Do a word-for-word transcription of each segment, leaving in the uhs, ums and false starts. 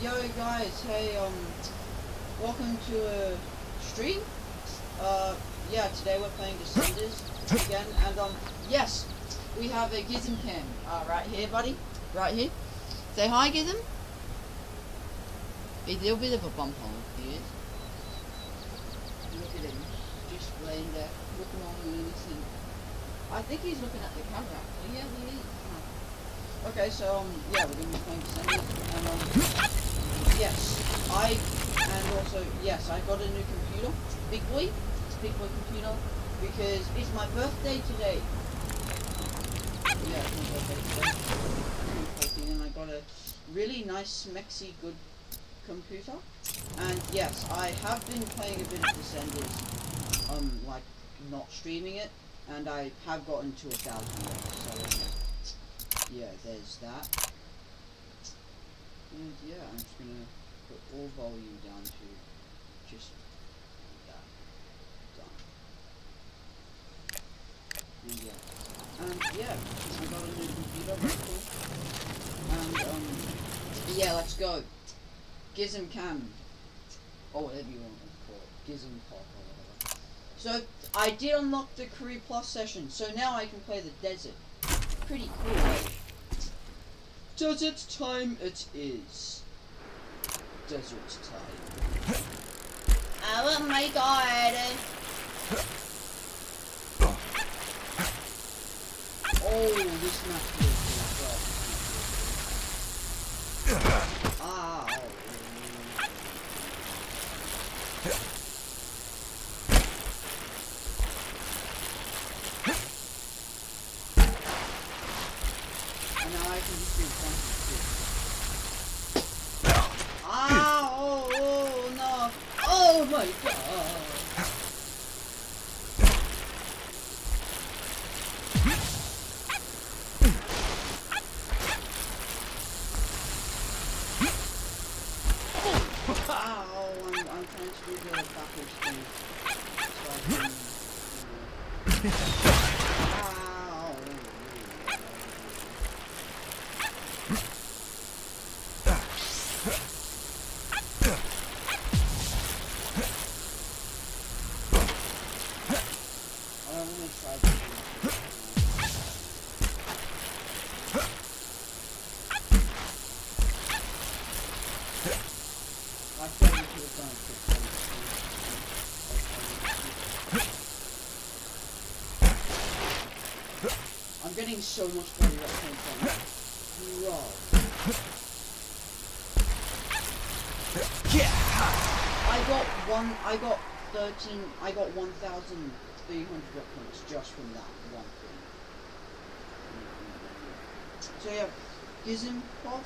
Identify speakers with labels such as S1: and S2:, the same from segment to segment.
S1: Yo guys, hey, um, welcome to a stream. Uh, yeah, today we're playing Descenders again, and um, yes, we have a Gizmo C A M, uh, right here, buddy, right here. Say hi, Gizmo. A little bit of a bump hole, he is. Look at him, just laying there, looking all innocent. I think he's looking at the camera, actually. Yeah, he is. Okay, so, um, yeah, we're going to be playing Descenders, and, um, yes, I, and also, yes, I got a new computer, big boy, it's a big boy computer, because it's my birthday today. Yeah, it's my birthday today, and I got a really nice, smexy, good computer, and yes, I have been playing a bit of Descenders, um, like, not streaming it, and I have gotten to a thousand levels, so, um, yeah, there's that. And yeah, I'm just gonna put all volume down to just that. Done. And yeah. And yeah, I got a new computer, very cool. And um yeah, let's go. Gizmo C A M. Or whatever you want to call it. Gizmo Pop or whatever. So I did unlock the Career Plus session, so now I can play the desert. Pretty cool, eh? Desert time it is. Desert time. Oh my god! Oh, this map feels good. Ah. Oh my god! Ow, I'm, I'm trying to do the backwards thing. So I can, you know. Ow! I'm getting so much better at playing fun. Bro. I got one, I got thirteen, I got one thousand three hundred rep points just from that one thing. So yeah, Gizmo Pop.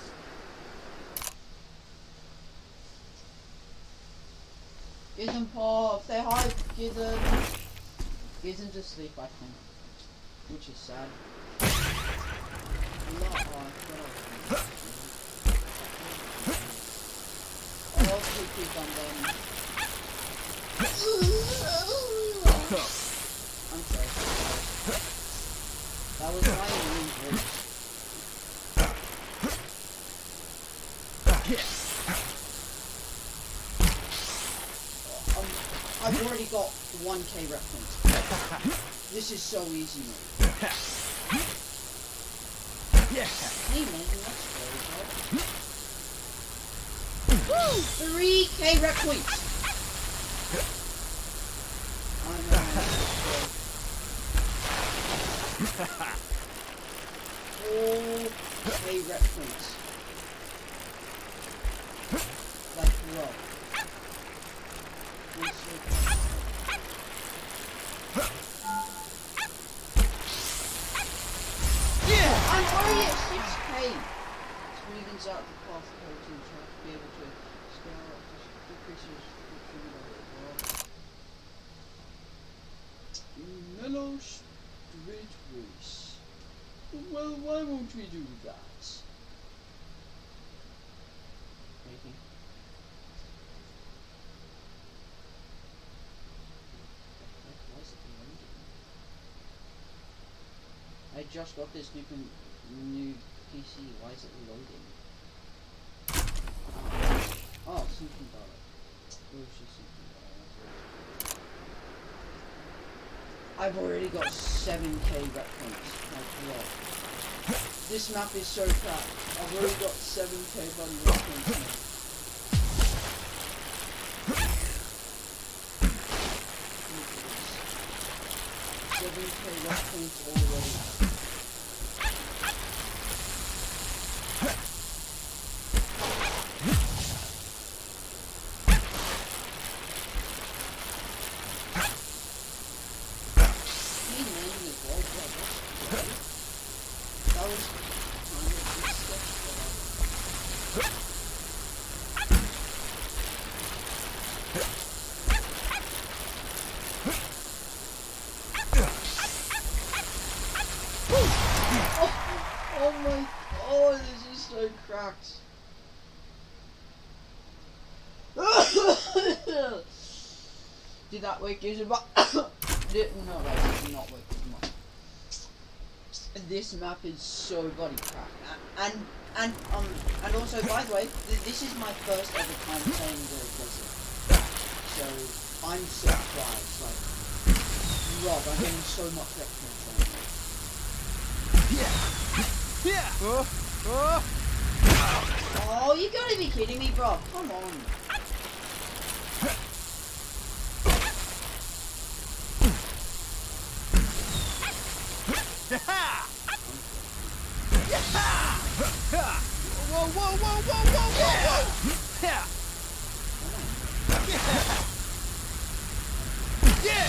S1: Gizmo Pop, say hi, Gizmo. Gizmo's asleep, I think. Which is sad. Oh, keep keep on them. I'm sorry. That was my own voice. Um, I've already got one K rep points. This is so easy, mate. Hey man, that's very good. Woo! three K rep points! I'm four K rep points. Like, bro. I'm already at six K. Smoothens out the path of protein to be able to scale up to decreases friction. Mellow straight race. Well, why won't we do that? Making. Why is it loading? I just got this new new P C. Why is it loading? I've already got seven K rep points. Like what? This map is so crap. I've already got seven K bloody rep points. seven K rep points already. Oh my, oh, this is so cracked. Did that wake you up? Did, no, that did not wake you up. This map is so bloody cracked. And, and, um, and also, by the way, th this is my first ever time playing the Gizmo. So, I'm surprised, like, Rob, I'm getting so much reference right now.
S2: Yeah. Yeah. Oh, oh.
S1: Oh, you gotta be kidding me, bro. Come on.
S2: Whoa, whoa, whoa, whoa, whoa, whoa, whoa. Yeah. Yeah.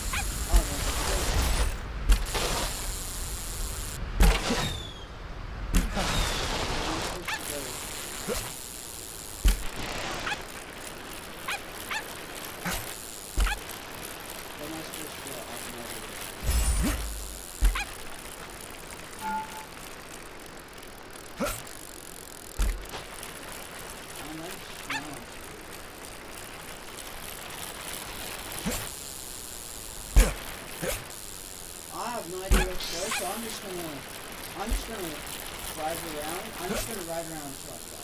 S1: No idea where to go, so I'm just gonna, I'm just gonna ride around. I'm just gonna ride around until I die.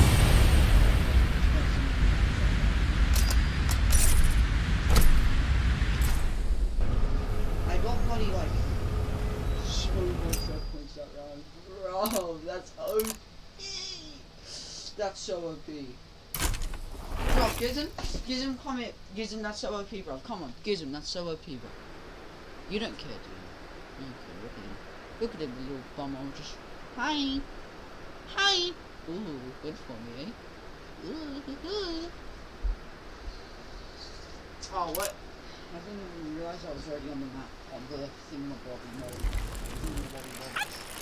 S1: I got bloody like so much set points that round, bro. That's O P. That's so O P. Bro, Gizmo, Gizmo, come here. Gizmo, that's so O P, bro. Come on, Gizmo, that's so O P, bro. You don't care, do you? Okay, look at him. Look at him, the little bummer. Just, hi. Hi. Ooh, good for me, eh? Ooh, ooh, ooh. Oh, what? I didn't even realize I was already on the map. On the thingamabobby mode. Thingamabobby mode.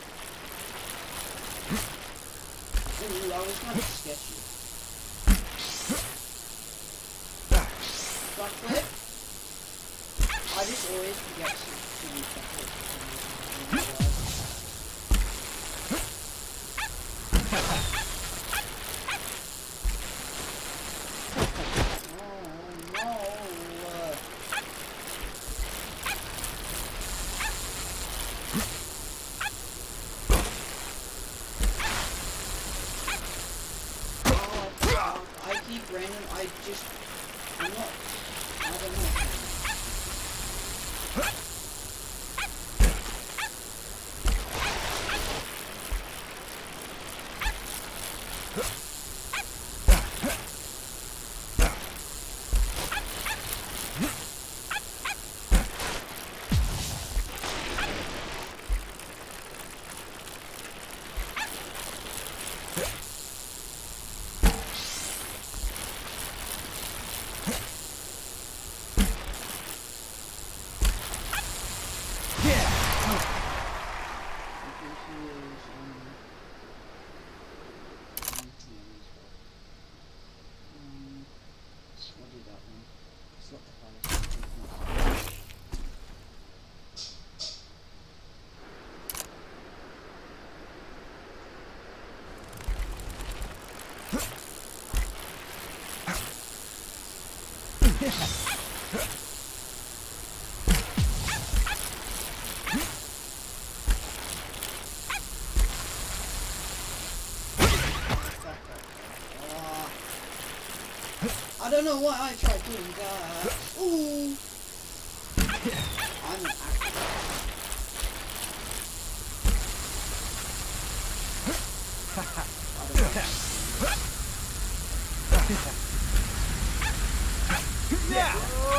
S1: Ooh, I was kind of sketchy. Front flip. I just always forget to do front flip. Random, I just, I'm not, I don't know. I don't know why I tried doing that. Ooh. I'm an actor. I don't know.
S2: Yeah.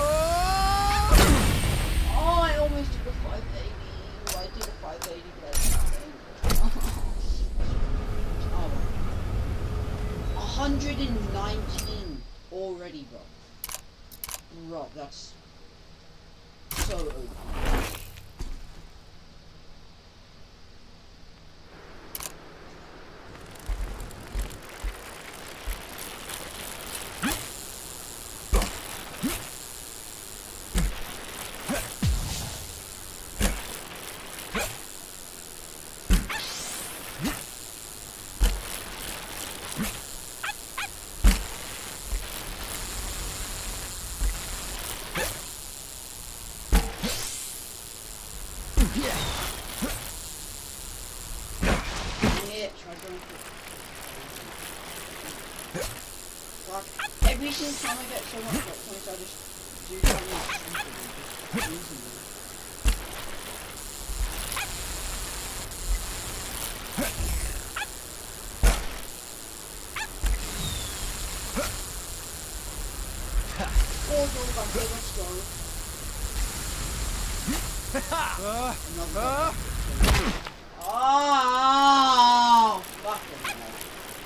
S1: Oh, I almost did a five eighty. Well, I did a five eighty, but I didn't. Oh, one hundred nineteen already, bro. Bro, that's so O P. Every single time I get so much hot points, I just do something. Four gold back, let's go. Another uh, oh, fucking hell.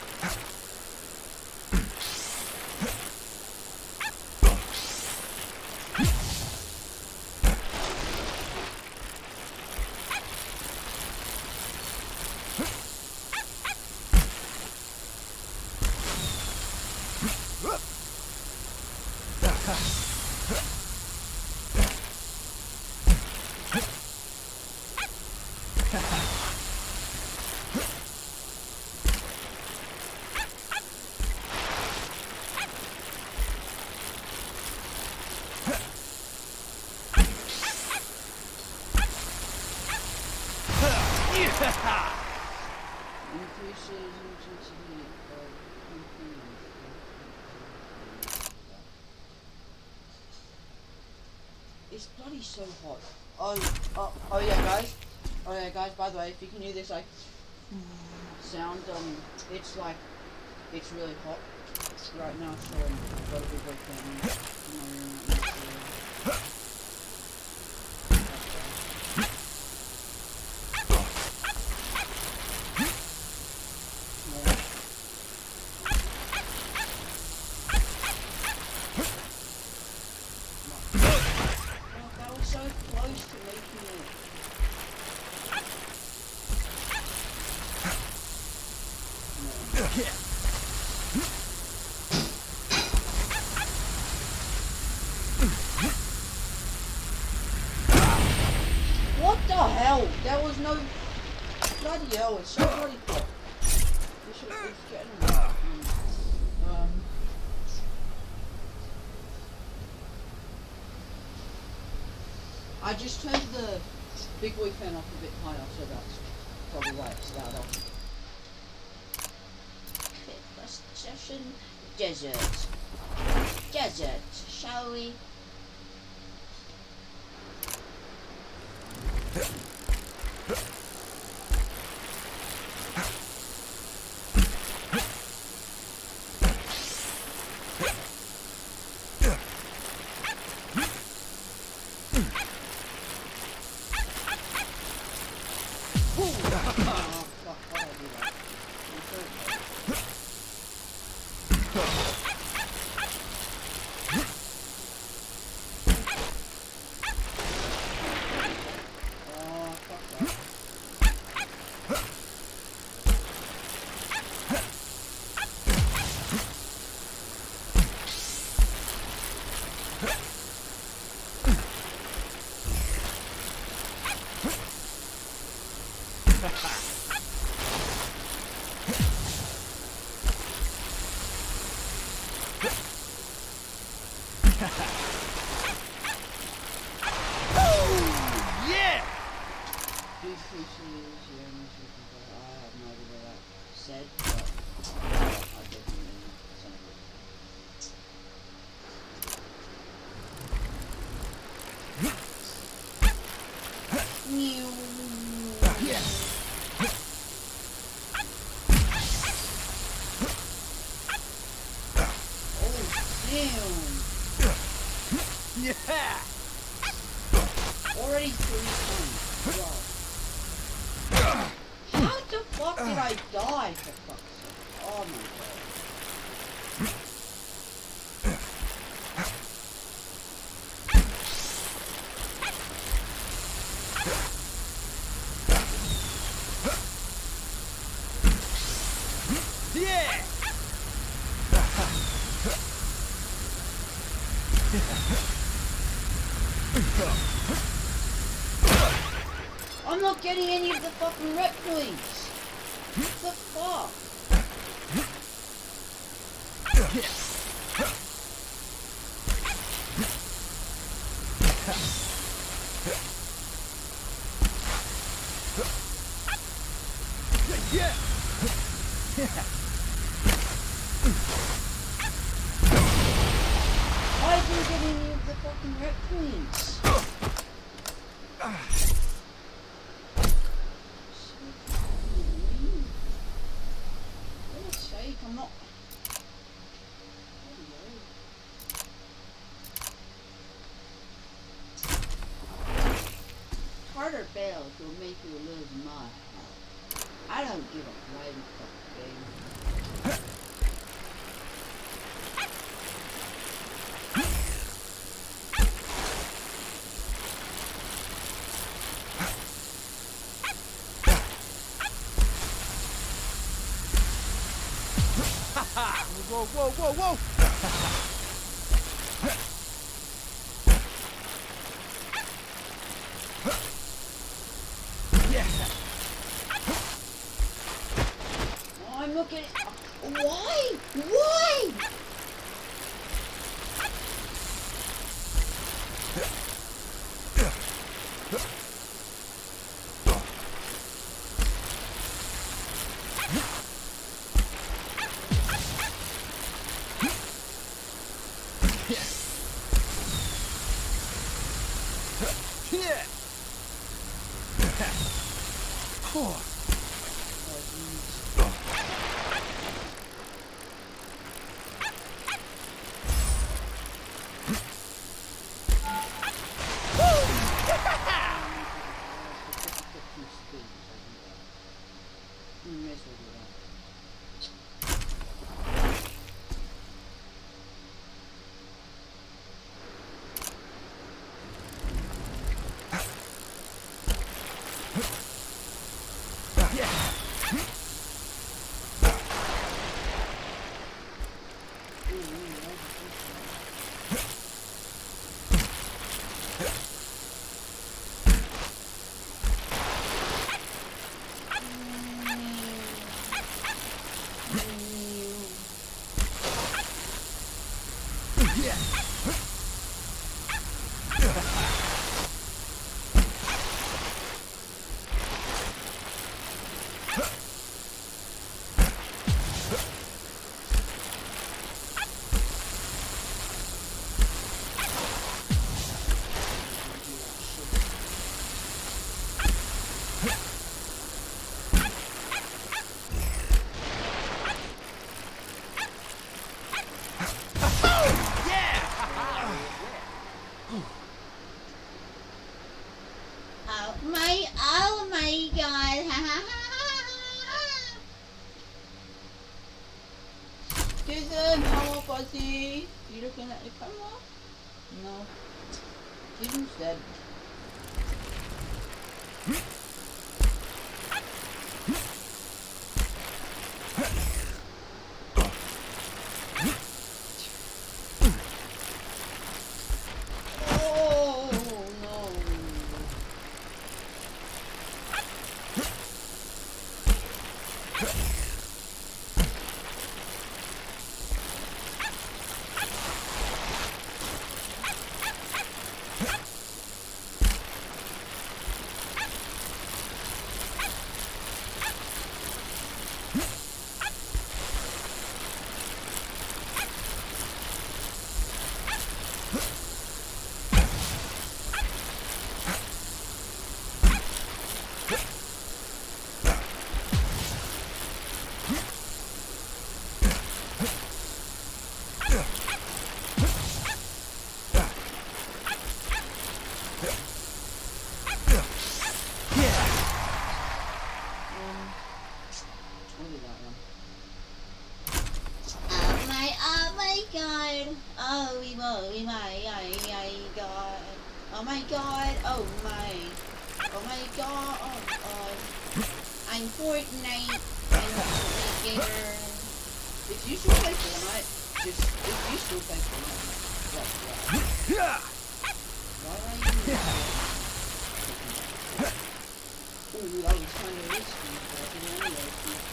S1: Increases intensity of it's bloody so hot. Oh, oh, oh yeah, guys. Oh yeah, guys. By the way, if you can hear this like sound, um, it's like it's really hot right now. So I've got a big red fan in my room right now. So, so close to making it. No. What the hell? There was no bloody hell. It's so bloody hot. This is getting um. I just turned the big boy fan off a bit higher, so that's probably why it started off. First session, desert. Desert, shall we?
S2: Yeah.
S1: Already three times. Wow. How the fuck did I die, for fuck's sake? Oh my god.
S2: Yeah.
S1: I'm not getting any of the fucking rep points. What the fuck?
S2: Yeah.
S1: Why didn't you get any of the fucking rep points? I'm not. Harder battles will make you lose my health. I don't give a flying fuck game.
S2: Whoa, whoa, whoa, whoa! Yeah.
S1: Oh, I'm looking at. Why? Why?
S2: Yeah. Oh.
S1: Oh my, oh my god. Jason, hello buddy. You looking at the camera? No. Jason's dead. god! Oh we oh we my my my god! Oh my god! Oh my! Oh my god! Oh god! I'm Fortnite! I'm a Fortnite gamer! If you still play Fortnite, just if you still play Fortnite, what?
S2: Yeah.
S1: Why are you doing that? Ooh, that was kind of risky, but I did it anyway.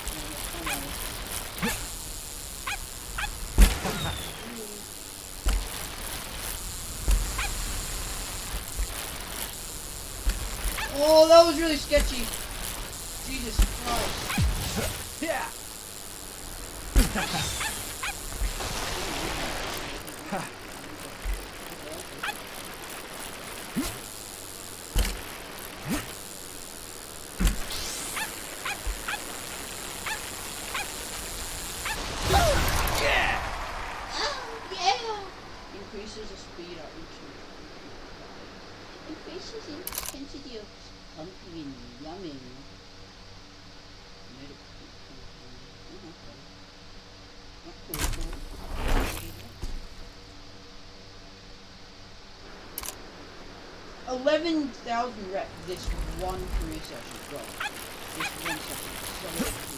S1: Oh, that was really sketchy. Jesus Christ.
S2: Yeah.
S1: Increases the speed at each increases the intensity of pumping and yumming. Eleven thousand reps this one career session, bro. This one session is so cool.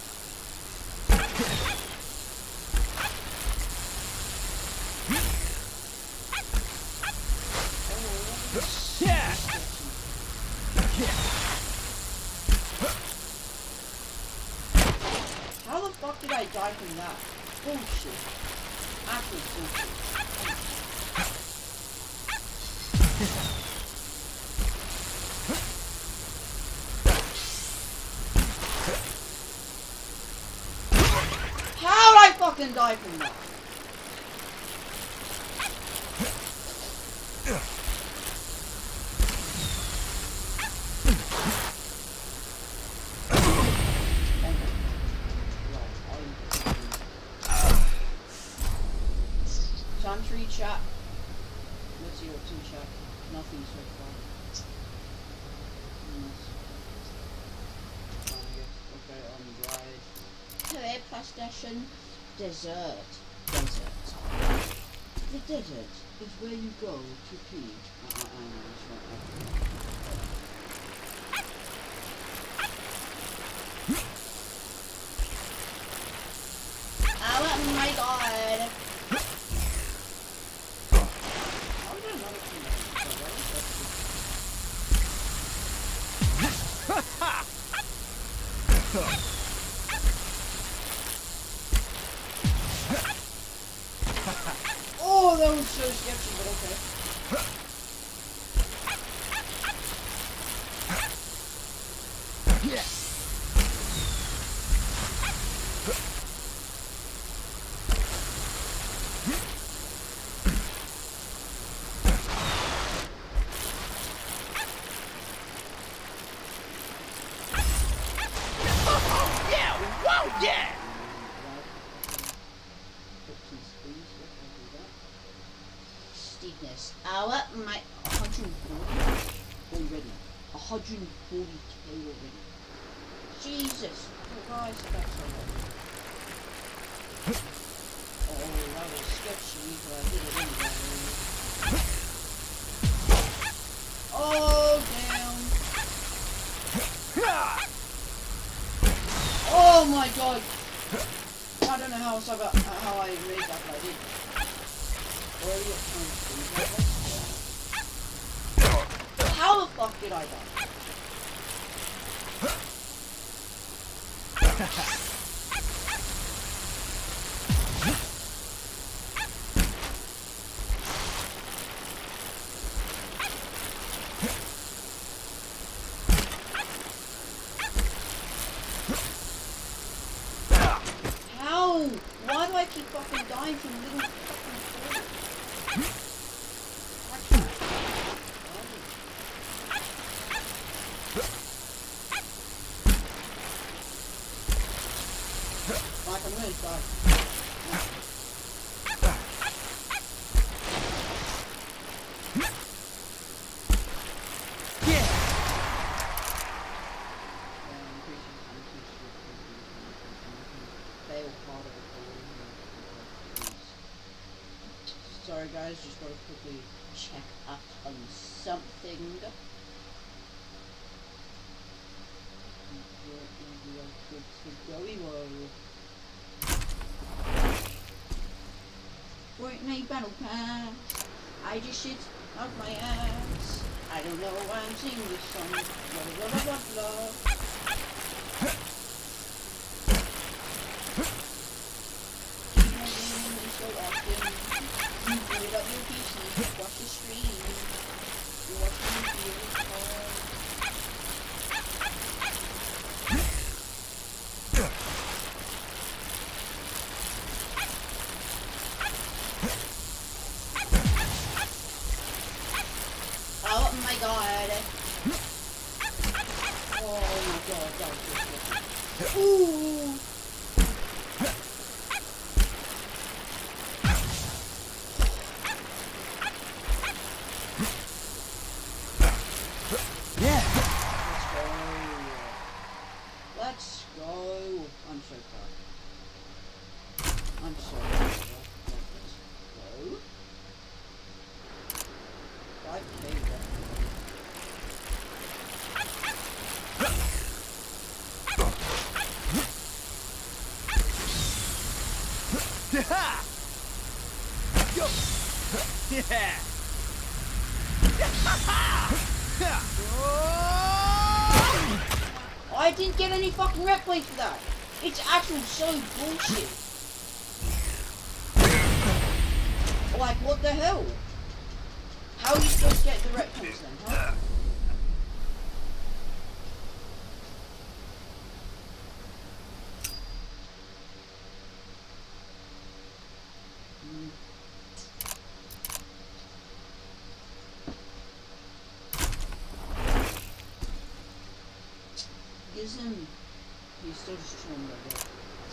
S2: Yeah.
S1: How the fuck did I die from that? Bullshit. Actual bullshit. How did I fucking die from that? Time to read chat. What's your two chat? Nothing so far. Okay, on the ride. Career PlayStation. Desert. Desert. The desert is where you go to pee. Uh, uh, I know, that's right. Oh my god! Oh, that was so sketchy, but okay.
S2: Yeah. Yeah!
S1: Steepness. Our my one hundred forty already. one hundred forty K already. Jesus Christ, that's a lot. Oh, that was sketchy, but I did it anyway. Oh, damn. Oh my god. I don't know how, I got, how I made that, but I did. How the fuck did I die? How? Why do I keep fucking dying from little fucking like I'm gonna die. Sorry guys, just gotta quickly check up on something. We are good to go. Fortnite Battle Pass. I just shit out my ass. I don't know why I'm singing this song. Blah blah blah blah blah. Keep my game so often. You boot it up your P C, watch the stream. You're watching the video. Oh my god. Oh my god, that was good. Ooh.
S2: Yeah.
S1: Let's go. Let's go. I'm so proud. I'm so proud. Let's go. five K left.
S2: Yeah. Go. Yeah.
S1: I didn't get any fucking rep plays for that. It's actual so bullshit. Like, what the hell? How are you supposed to get the rep points then, huh? Mm. Gizmo, he's still just chilling right there.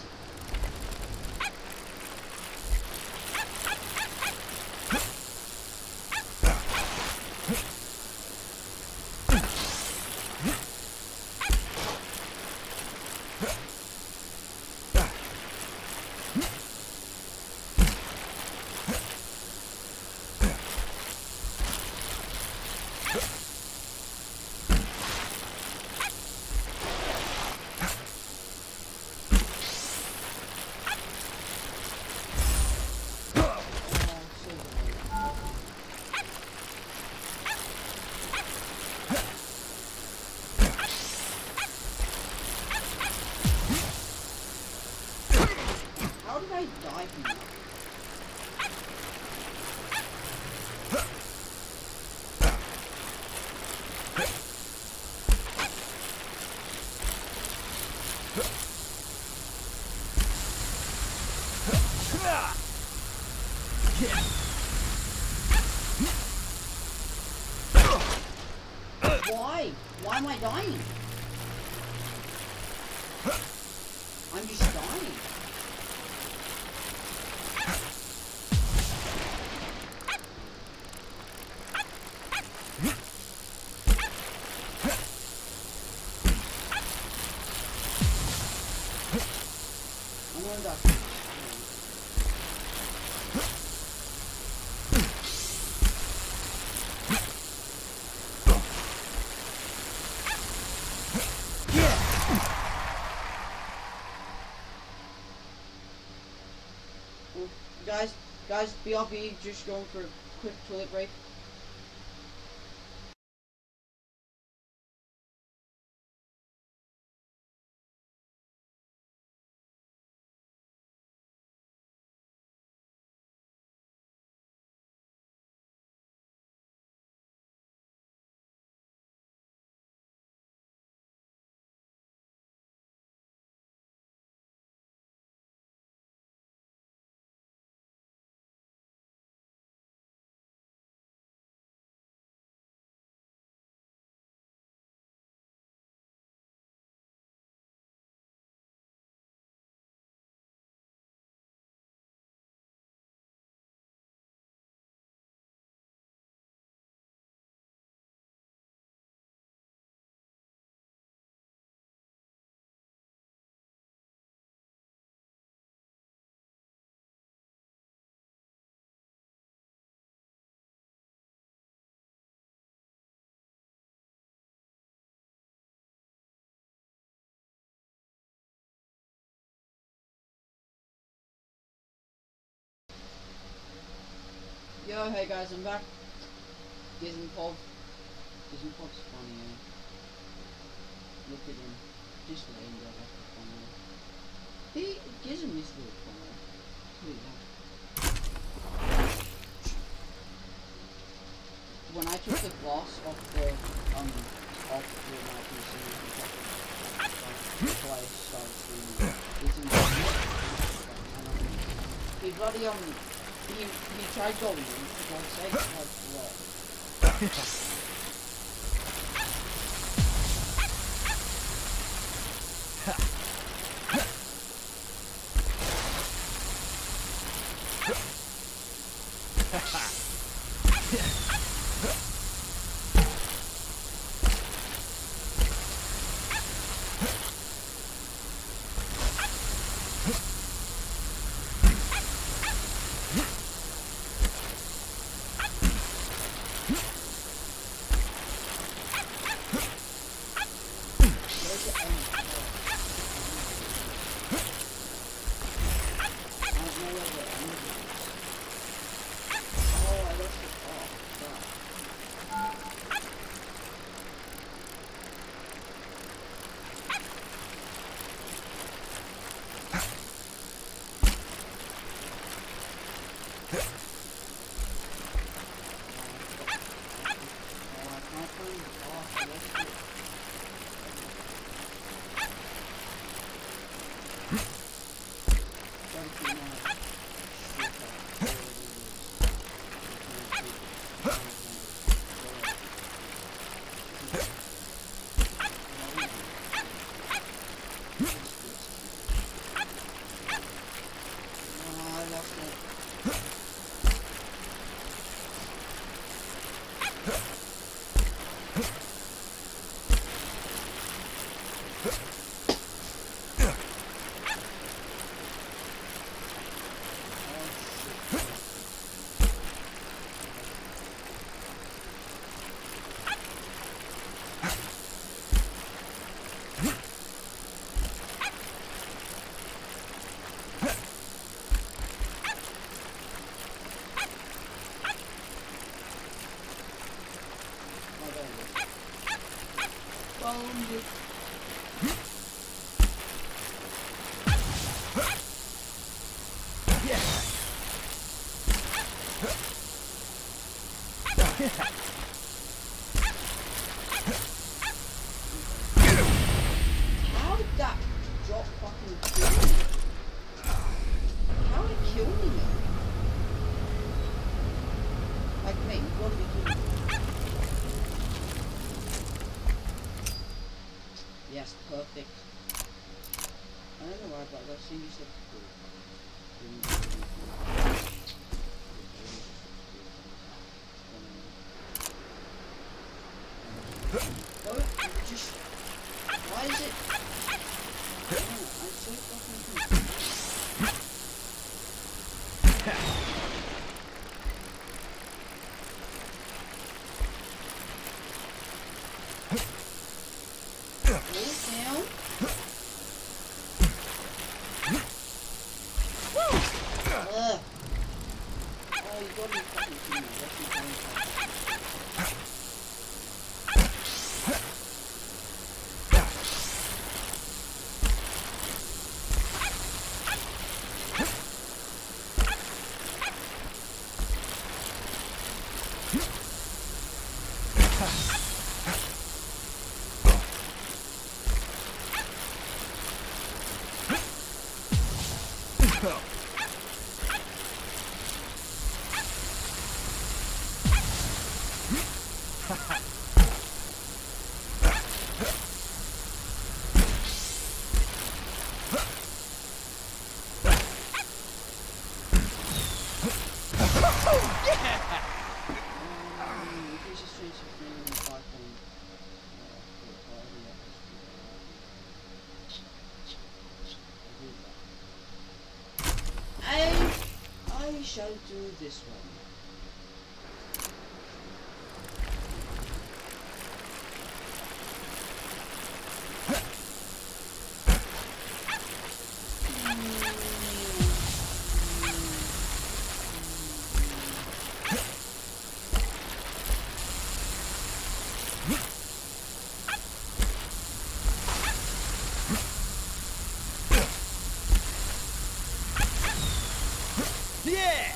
S1: How did I die from that? Why? Why am I dying? I'm just dying. I'm gonna die. Guys, guys, B R B, just going for a quick toilet break. Yo, hey guys, I'm back. Gizmo Pop. Gizmo Pop's funny, eh? Look at him. Just laying there like a funny. He, Gizmo is a little funny. Look at that. When I took the glass off the, um, off the my P C, before I started streaming, he bloody, um, He, he tried going in, for God's sake, like, what? How did that drop fucking kill me? How did it kill me? Like, mate, you gotta be kidding me. Yes, perfect. I don't know why, but I've seen you said cool. Oh, just... Why is it... Oh, I'm so fucking down. Ugh. Oh, you gotta be fucking kidding me. That's not going I shall do this one.
S2: Yeah!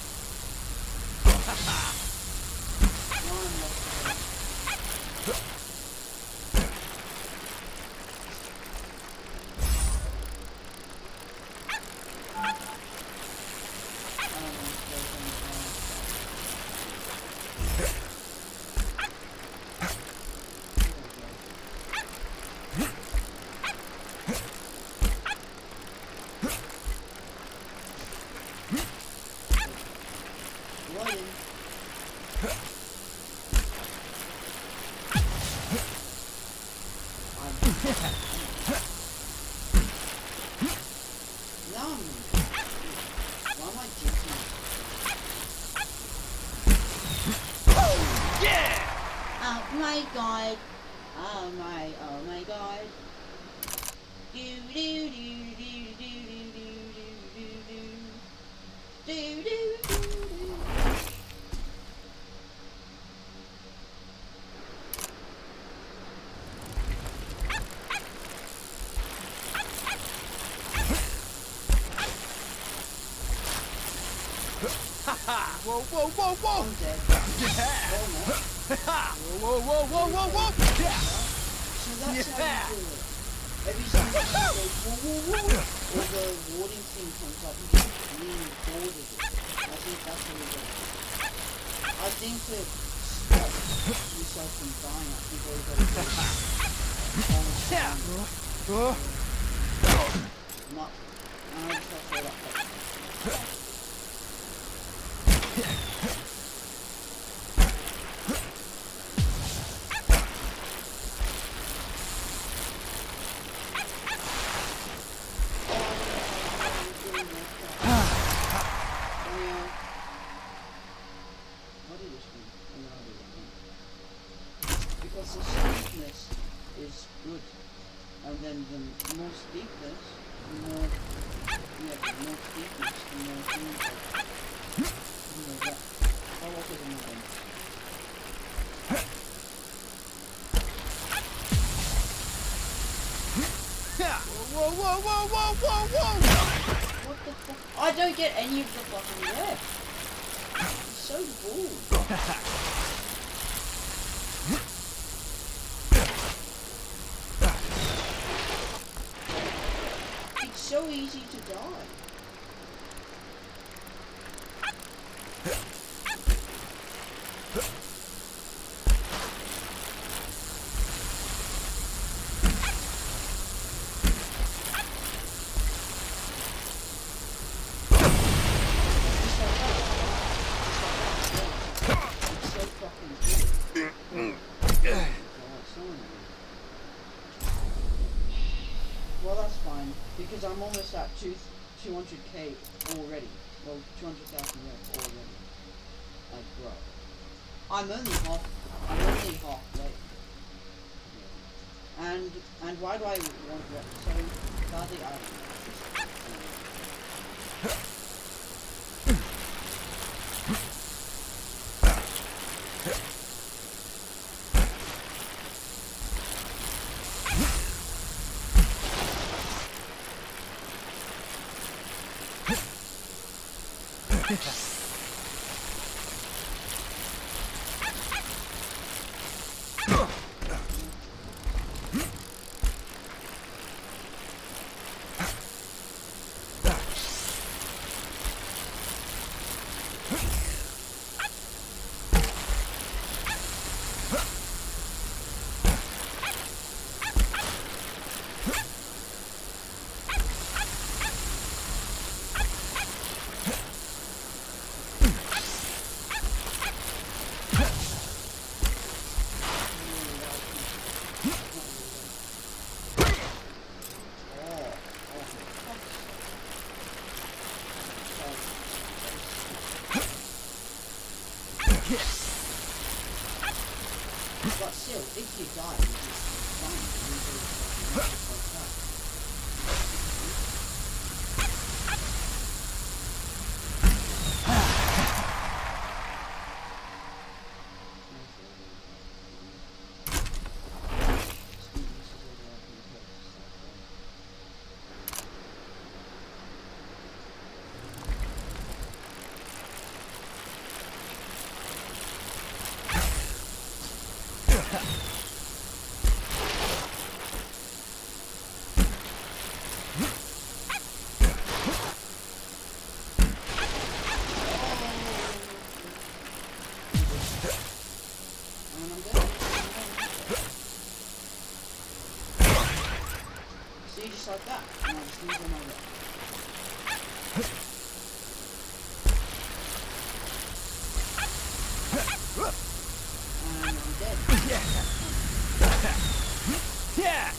S1: Oh my god. Oh my, oh my god. Do do do do do do do do do do do do.
S2: Whoa, whoa, whoa, whoa!
S1: I'm dead.
S2: Yeah!
S1: Oh,
S2: Whoa, whoa, whoa, whoa, whoa, whoa! Yeah!
S1: so that's
S2: Yeah.
S1: how you do it. Every time you go whoa, whoa, whoa, or the warding thing comes up, you just lean forward with it. I think that's how you do it. I think to stop yourself from dying, I think all you gotta do is
S2: Yeah! Oh.
S1: not. And I just have to hold up. Because the steepness is good, and then the more steepness, the more, yeah, the more steepness, the more things like, you know, that, how what is it again?
S2: Whoa, whoa, whoa, whoa, whoa, whoa!
S1: What the fuck? I don't get any of the fucking left. It's so bored. It's so easy to die. It's so fucking good. Well, that's fine, because I'm almost at two, two hundred K already. Well, two hundred thousand already. Like, bro. I'm only half, I'm only halfway. And, and why do I want that? So, sadly, I don't know. But still, if you die, you just die. You just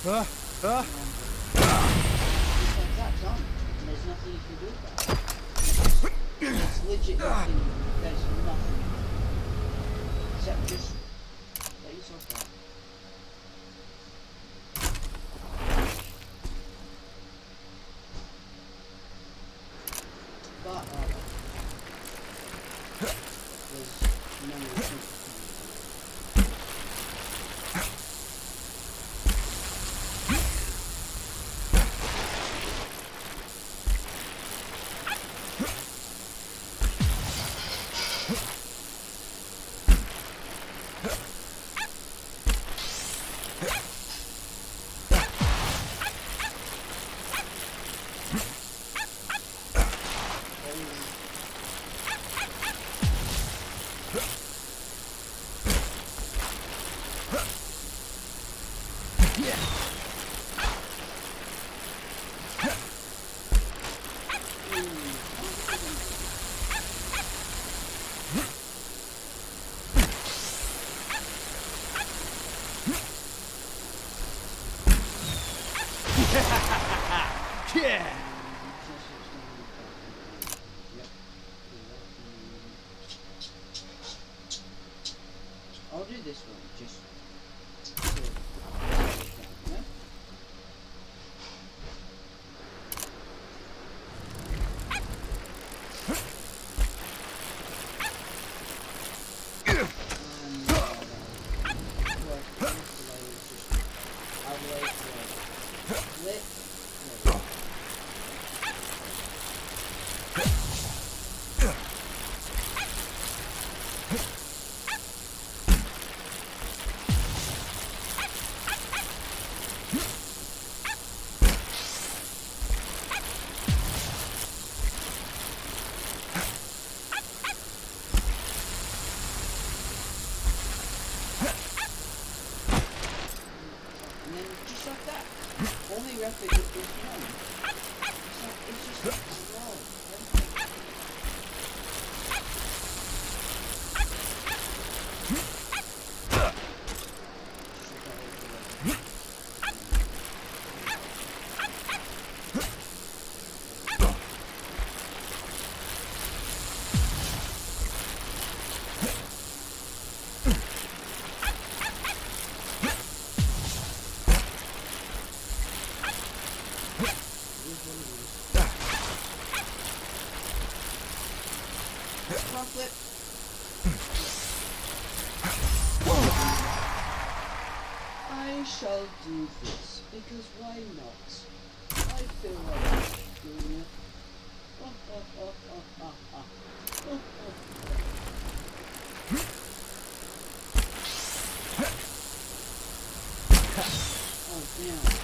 S2: Uh, uh.
S1: Because that's on, and there's nothing you can do about it. There's legit nothing, there's nothing. Except just let yourself down. But, uh, there's no reason.
S2: Yeah.
S1: I'll do this one just to rapid with this one. It's like, it's just like a wall. Flip. I shall do this because why not? I feel like doing it. Oh, oh, oh, oh, oh, oh. Oh, oh. Oh, damn.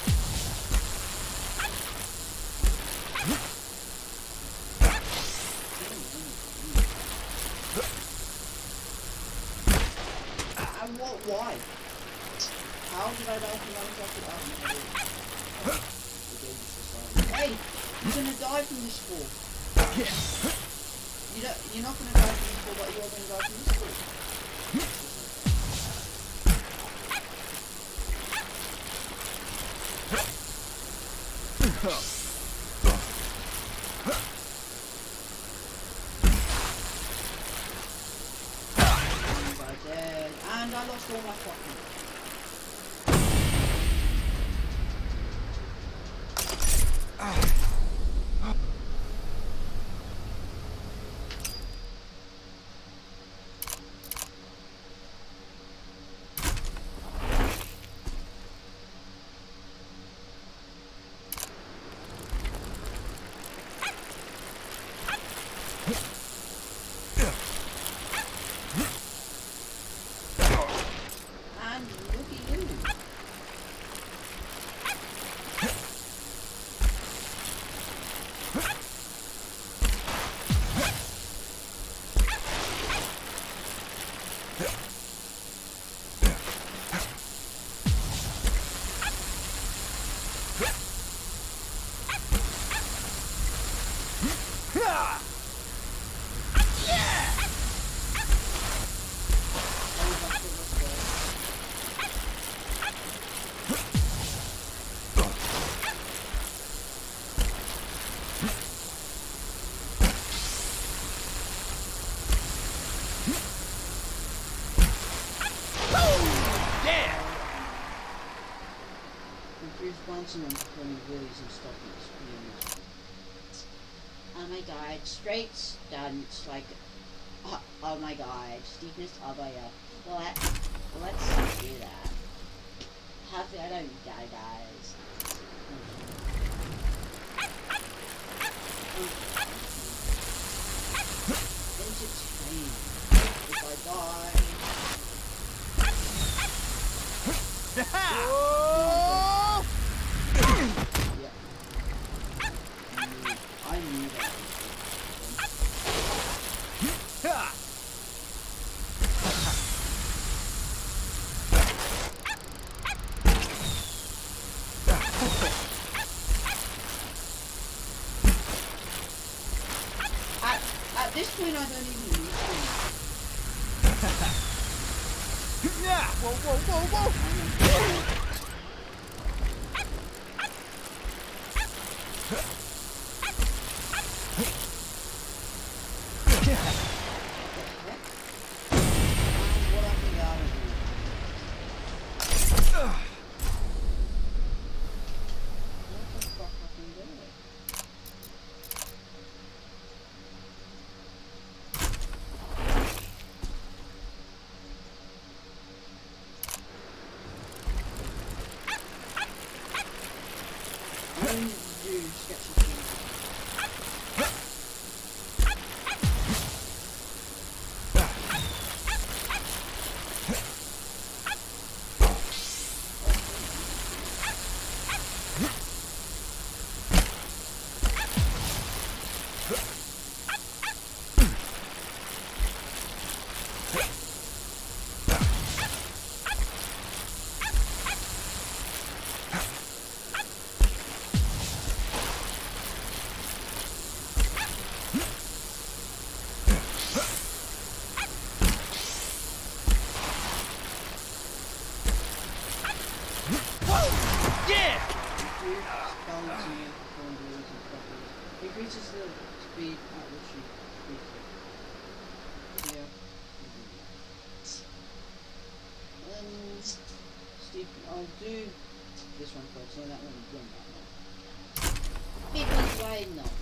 S1: What? Why? How did I die from that? Oh, hey! You're gonna die from this fall. You don't, you're not gonna die from this fall, but you're gonna die from this fall. And I lost all my fucking. bouncing on funny wheelies and stuff, and it's pretty nice. Oh my god, straight stunts, like, oh, oh my god, steepness, oh my god. Well, let, let's do that. Hopefully I don't die, guys. Entertain. If I die...
S2: Oh!
S1: Yeah. I knew that. At, at this point, I don't even need to.
S2: Yeah! Whoa, whoa, whoa, whoa! Increases the speed at which you speed. Yeah. Um, Steve, I'll do this one first, so that one done that one. Because why not?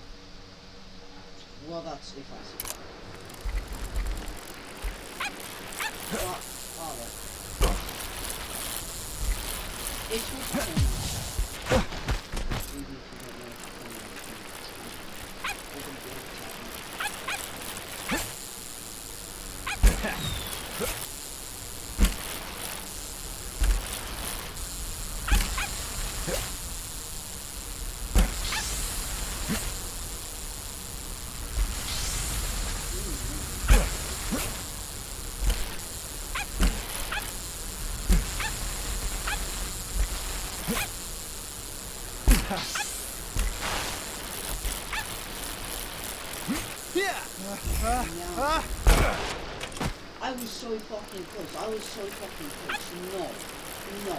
S2: Well, that's if I see it. What are they? It's what's happening. I was so fucking close. I was so fucking close. No. No.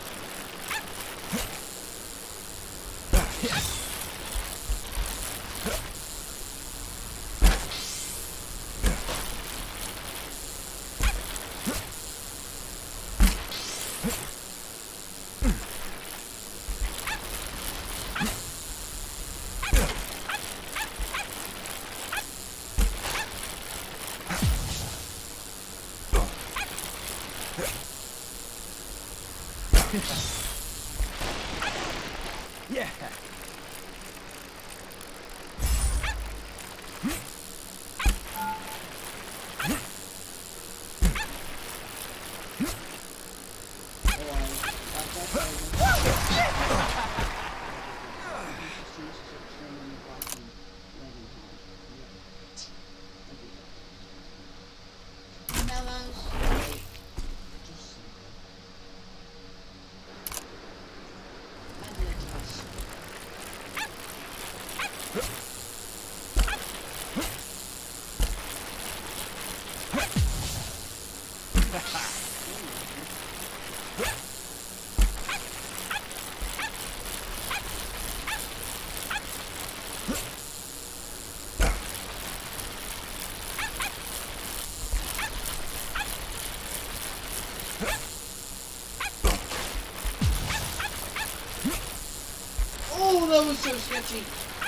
S2: Yeah. sketchy.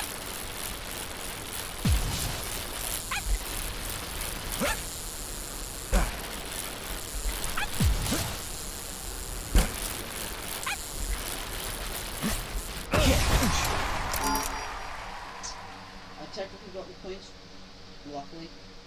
S2: I technically got the points, luckily.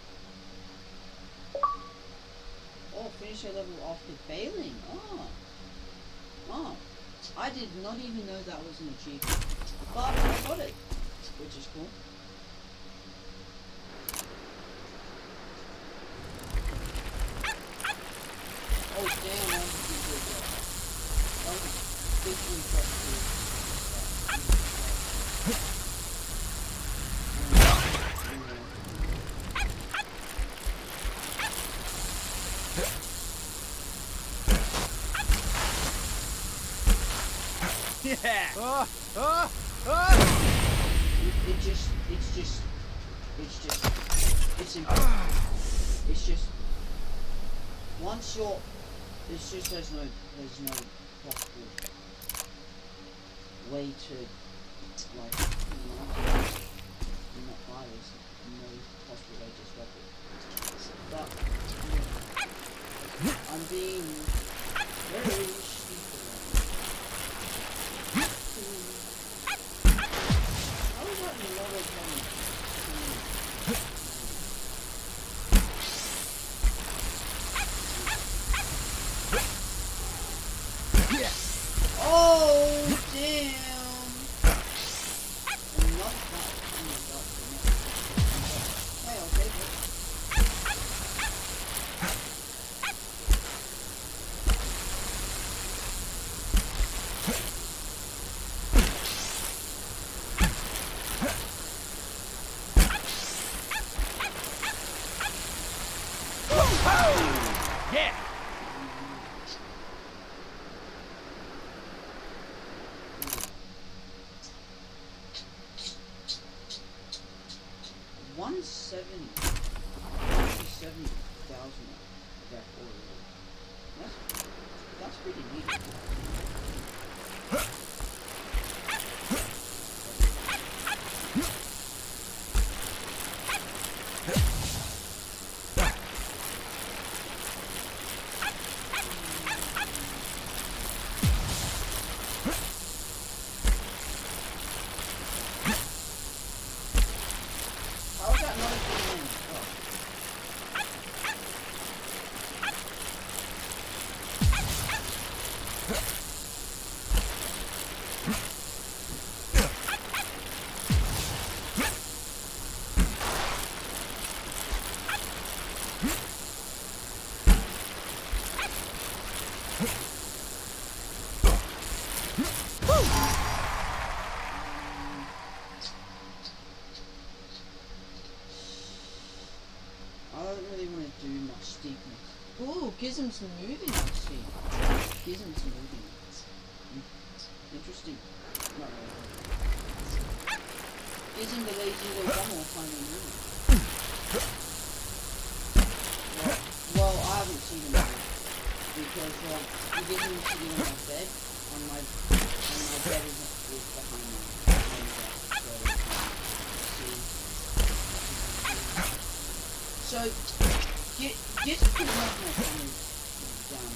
S2: Oh, finish your level after failing. Oh. Oh. I did not even know that was an achievement. But I got it, which is cool. Oh damn, that was a big good job. That was a big one for us to
S3: Yeah. Uh, uh, uh.
S2: It, it just, it's just, it's just, it's impossible. It's just, once you're, it's just there's no, there's no possible way to, like, you know, to not buy this. No possible way to stop it. But, yeah, I'm being very stupid. How is that another comment? Oh, damn! I'm not that. Oh my god, I'm not. Hey, I'll take it.
S3: Yeah.
S2: one seventy. one seventy thousand that order. That's, that's pretty neat. How is that not a good win? Oh. I don't really want to do much steepness. Ooh, Gizm's moving, I see. Gizm's moving. Interesting. Not really. Gizm the lazy will one more time in moving. Well, well, I haven't seen him move. Because, well, Gizm's sitting on my bed, on my, and my bed is, is behind me. So, get get to put my comment down.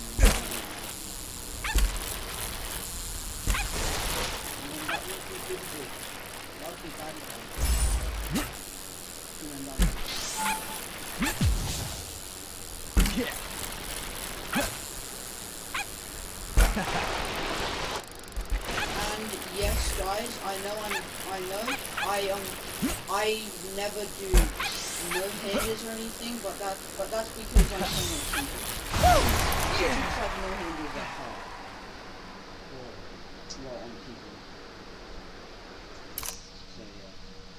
S2: And then that would be good for that would be bad enough. And then that
S3: Yeah.
S2: And yes guys, I know I'm I know I um I never do no handers or anything, but that but that's because I'm playing on people. Sometimes have no handers at all. Or well on people. So yeah.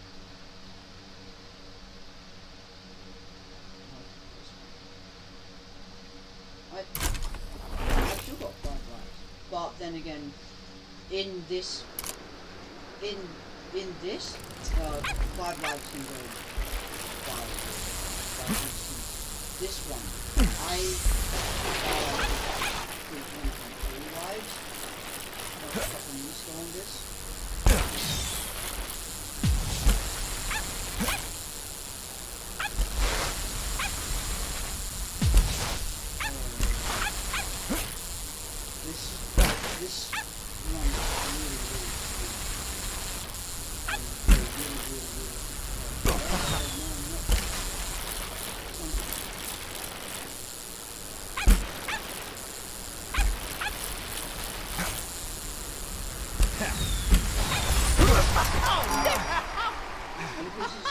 S2: I I've still got five lives. But then again, in this in in this, uh five lives can go five. For instance, this one, I uh put one point three lives. I'll put a new skill on this.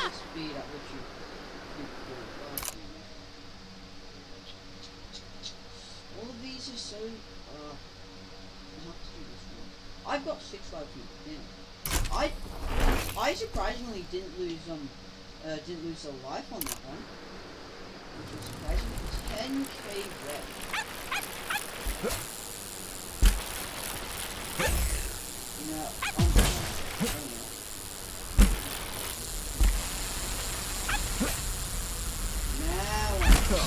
S2: the speed at which you keep going fast. All of these are so. Uh, I have to do this one. I've got six lives now. Yeah. I I surprisingly didn't lose um uh, didn't lose a life on that one, which was surprising. ten K red. No, I'm done. Now I'm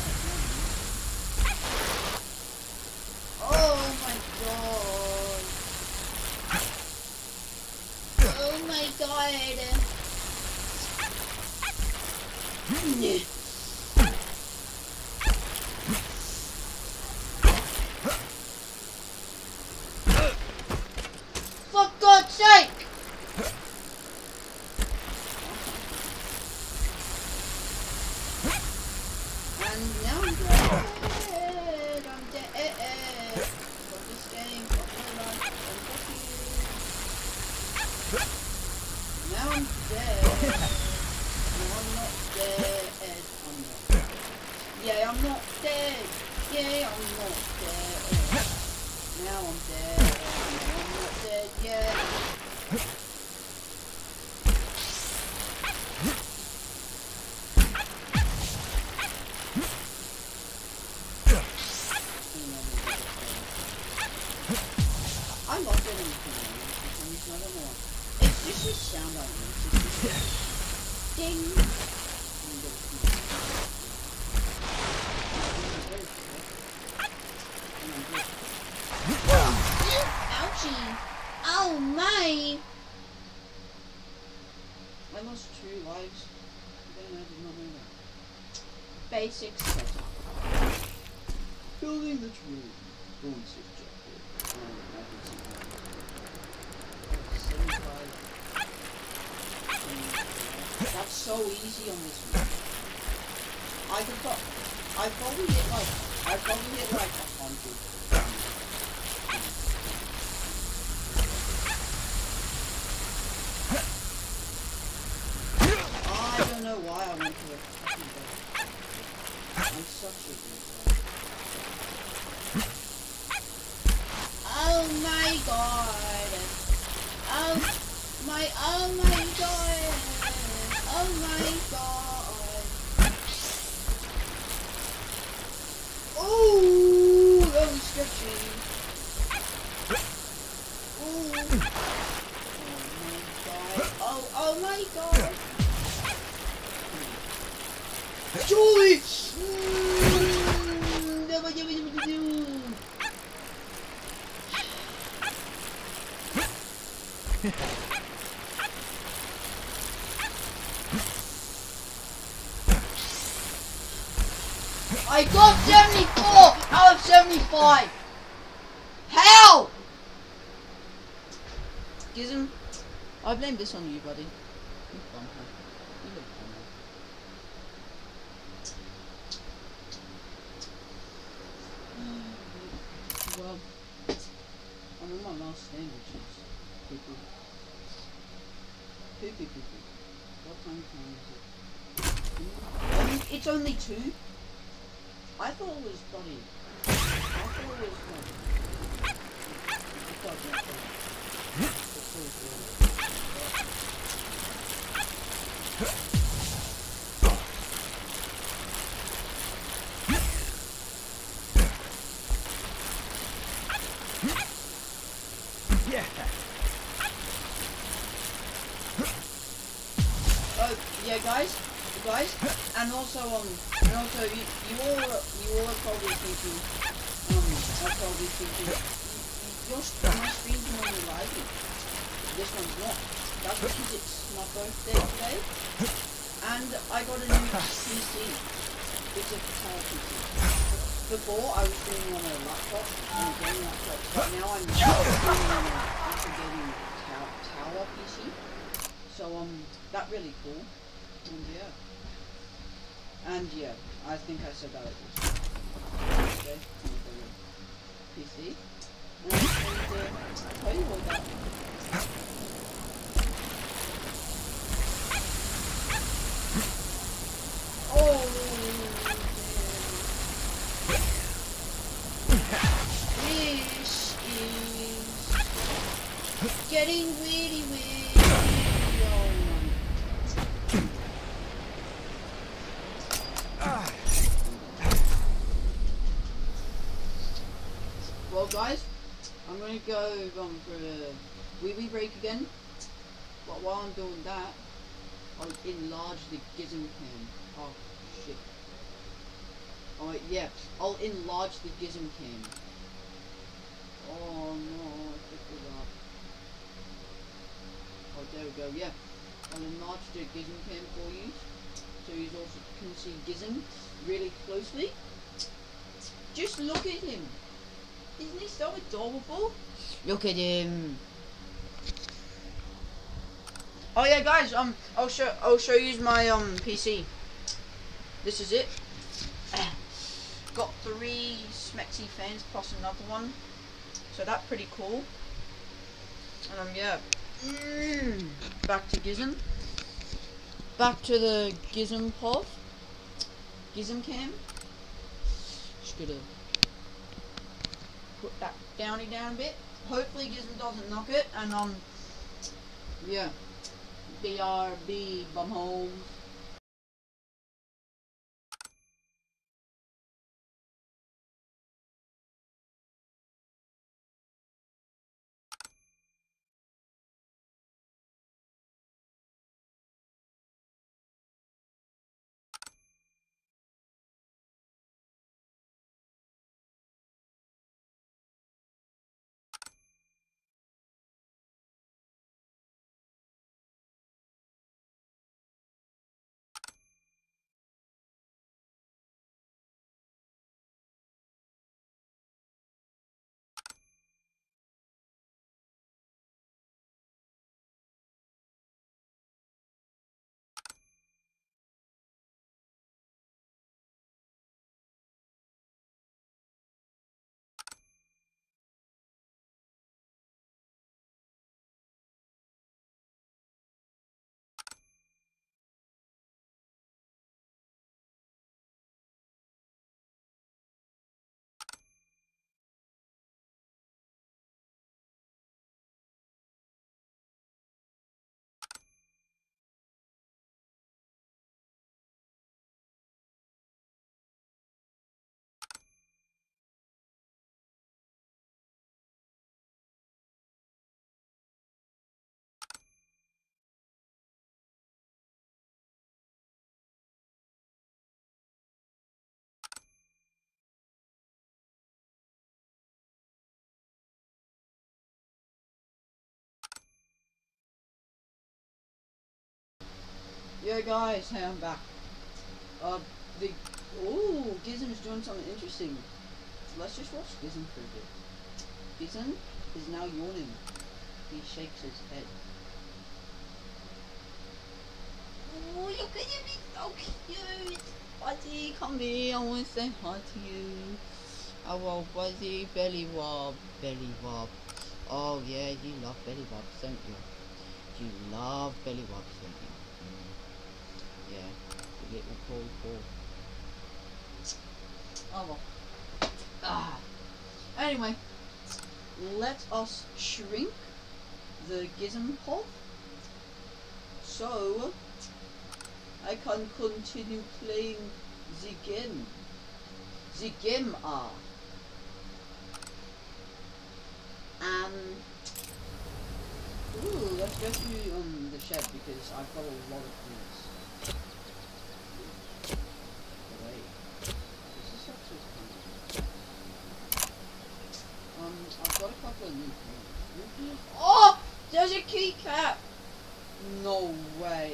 S2: oh my god! Oh my god! For God's sake! And now I'm dead. I'm dead. Fuck this game. Fuck my life. And fuck you. Now I'm dead. No, I'm not dead. I'm not. Yeah, I'm not dead. Yeah, I'm not dead. Now I'm dead. No, I'm not dead yet. I love it in the film. For some reason, I don't know why. It's just this sound I make. It's just ding. Ouchie! Oh my! I lost two lives. Then I did not know that. Basic setup. Building the tree. Going to objective. Um, I can see that. seventy-five. That's so easy on this one. I could put. I probably hit like. I probably hit like a hundred. I don't know why I went to the fucking bed. I'm such a good guy. Oh my god! Oh my, oh my god! Oh my god! Oh, that was stretchy. Oh, oh my god! Oh, oh my god! Julie! I got seventy-four out of seventy-five! How? Gizmo, I blame this on you, buddy. You bumper. You look bumper. Well, I'm on my last day, which is poo-poo. Poo-poo, poo-poo. What time time is it? Um, it's only two. I thought it was bloody. I thought it was like. I thought it was like. It's so good.
S3: Yeah.
S2: Oh yeah, guys, guys, and also um, and also you, you all you all are probably thinking, um, are probably thinking, your my stream's normally live. This one's not. That's because it's my birthday today, and I got a new P C. It's a tower P C. Before I was doing on a laptop, on a gaming laptop, but now I'm doing on a actual gaming tower P C. So um, that really cool. And yeah. And yeah, I think I said that it was. Okay, P C. And, and uh, I'll tell you what that. getting weedy weedy. Oh
S3: Ah.
S2: well, guys, I'm gonna go um, for a wee wee break again. But while I'm doing that, I'll enlarge the Gizmo CAM. Oh shit. Oh yeah, I'll enlarge the Gizmo CAM. Oh no, I picked it up. Oh, there we go. Yeah, I'll enlarge the Gizmo CAM for you, so you also can see Gizmo really closely. Just look at him. Isn't he so adorable? Look at him. Oh yeah, guys. Um, I'll show I'll show you my um P C. This is it. Got three Smexy fans plus another one, so that's pretty cool. And um yeah, mm, back to Gizmo. Back to the Gizmo Pov. Gizmo CAM. Just gonna put that downy down a bit. Hopefully Gizmo doesn't knock it, and um yeah, B R B bumhole. Yeah, guys, hey, I'm back. Uh, the ooh, Gizmo's doing something interesting. Let's just watch Gizmo for a bit. Gizmo is now yawning. He shakes his head. Oh, look at him, he's so cute. Buddy, come here, I want to say hi to you. Oh, well, Buddy, belly wob, belly wob. Oh, yeah, you love belly wobs, don't you? You love belly wobs, don't you? Mm. Yeah, the little cool ball. Oh, well. Ah. Anyway, let us shrink the Gizmo Pov so I can continue playing the game. The game are. Um. Ooh, let's go to um the shed because I've got a lot of things. Wait, this is actually um I've got a couple of new things. Oh, there's a keycap. No way.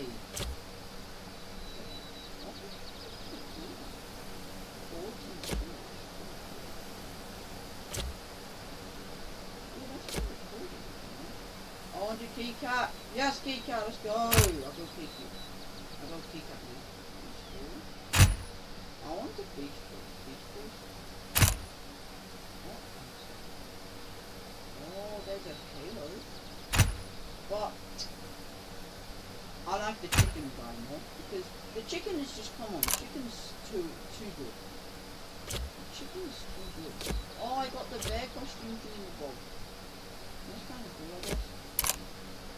S2: I want a key cat. Yes, key cat, let's go. I'll go key cat. I'll go key cat now. I want the beach ball. Beach balls. Oh, there's a halo. But I like the chicken guy more because the chicken is just, come on, the chicken's too too good. The chicken's too good. Oh, I got the bear costume thing in the bowl. That's kind of cool, I guess.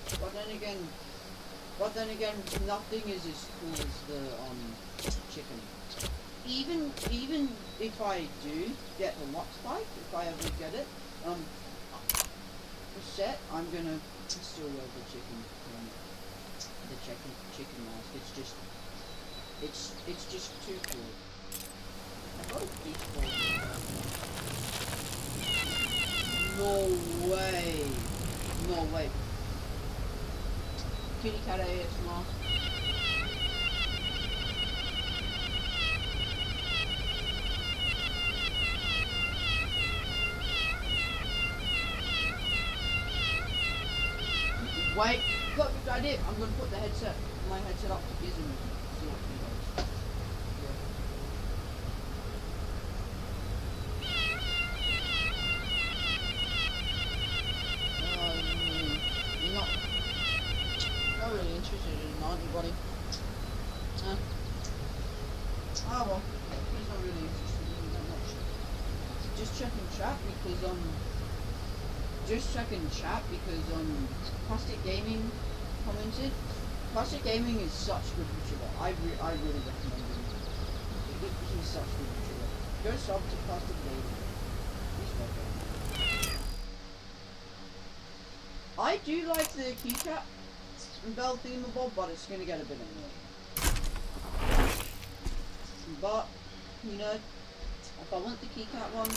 S2: But then again, but then again, nothing is as cool as the um chicken. Even even if I do get the lock spike, if I ever get it, um, set, I'm gonna still wear the chicken, um, the chicken chicken mask. It's just, it's it's just too cool. I got a beach ball. No way. No way. Kitty cat A S M R. Wait, perfect idea. I'm gonna put the headset, my headset up to Gizmo. See what he does. Um, not, not really interested in anybody. Uh, oh well, he's not really interested in that much. Just checking chat because um. Just checking chat because um Plastic Gaming commented. Plastic Gaming is such good YouTuber. I re I really recommend him. He, he's such good YouTuber. Go sub to Plastic Gaming. He's welcome. I do like the keycap and bell themabob, but it's gonna get a bit annoying. But you know, if I want the keycap one,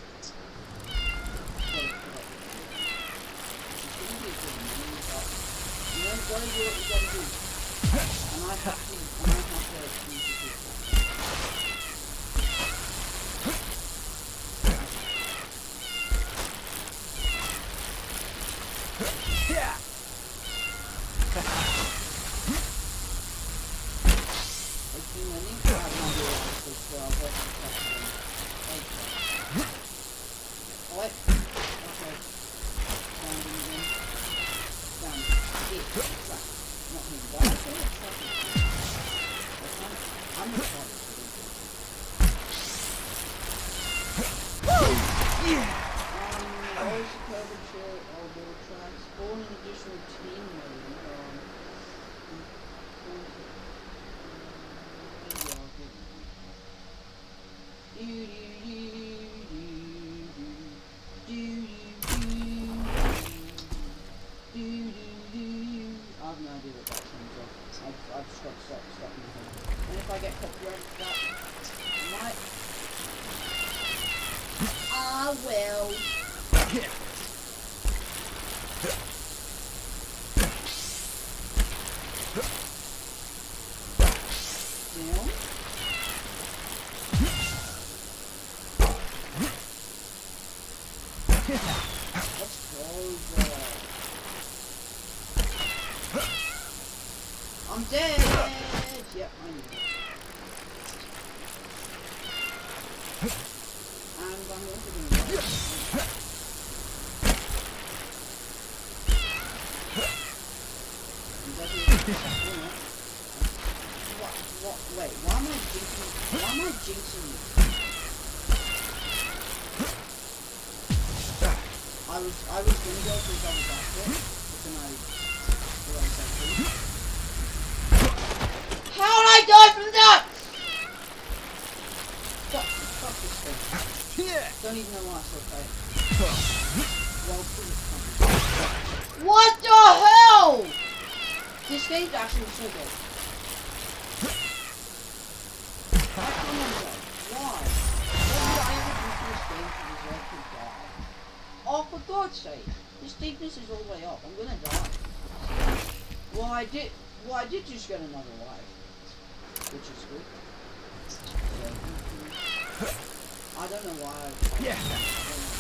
S2: you know, you gotta do what you gotta do. And I have to, and I have to use the keycap.
S3: Yeah.
S2: It's been a link, I have no idea what this is for, I'll bet it's possible. Oh wait. Okay. Standing again. Down. Here. Track. Not him. Why is there a track? I'm not sure.
S3: Yeah.
S2: Um, always a curvature, elbow tracks, spawn an additional team mode. Um, maybe I'll give you. Do do do do do do do do do. I have no idea what that sounds like. I've I've just got stuck stuck in my head. And if I get copyrighted for that, I might. Ah well.
S3: Yeah.
S2: Down. Let's go, bro. I'm dead! Yep, I knew it. And I'm also gonna die. I'm dead here. What? What? Wait, why am I jinxing? Why am I jinxing this? I was, I was gonna go for double backflip, but then I realized I couldn't. How did I die from that? Fuck, fuck this thing.
S3: Yeah.
S2: Don't even know why I still play it. Well, please. What the hell? This game's actually so good. I can't remember. Why? What did I ever do to this game to deserve to die? Oh, for God's sake. This deepness is all the way up. I'm gonna die. Well, I did. Well, I did just get another life, which is good. So, I don't know why. I,
S3: Yeah.
S2: I don't know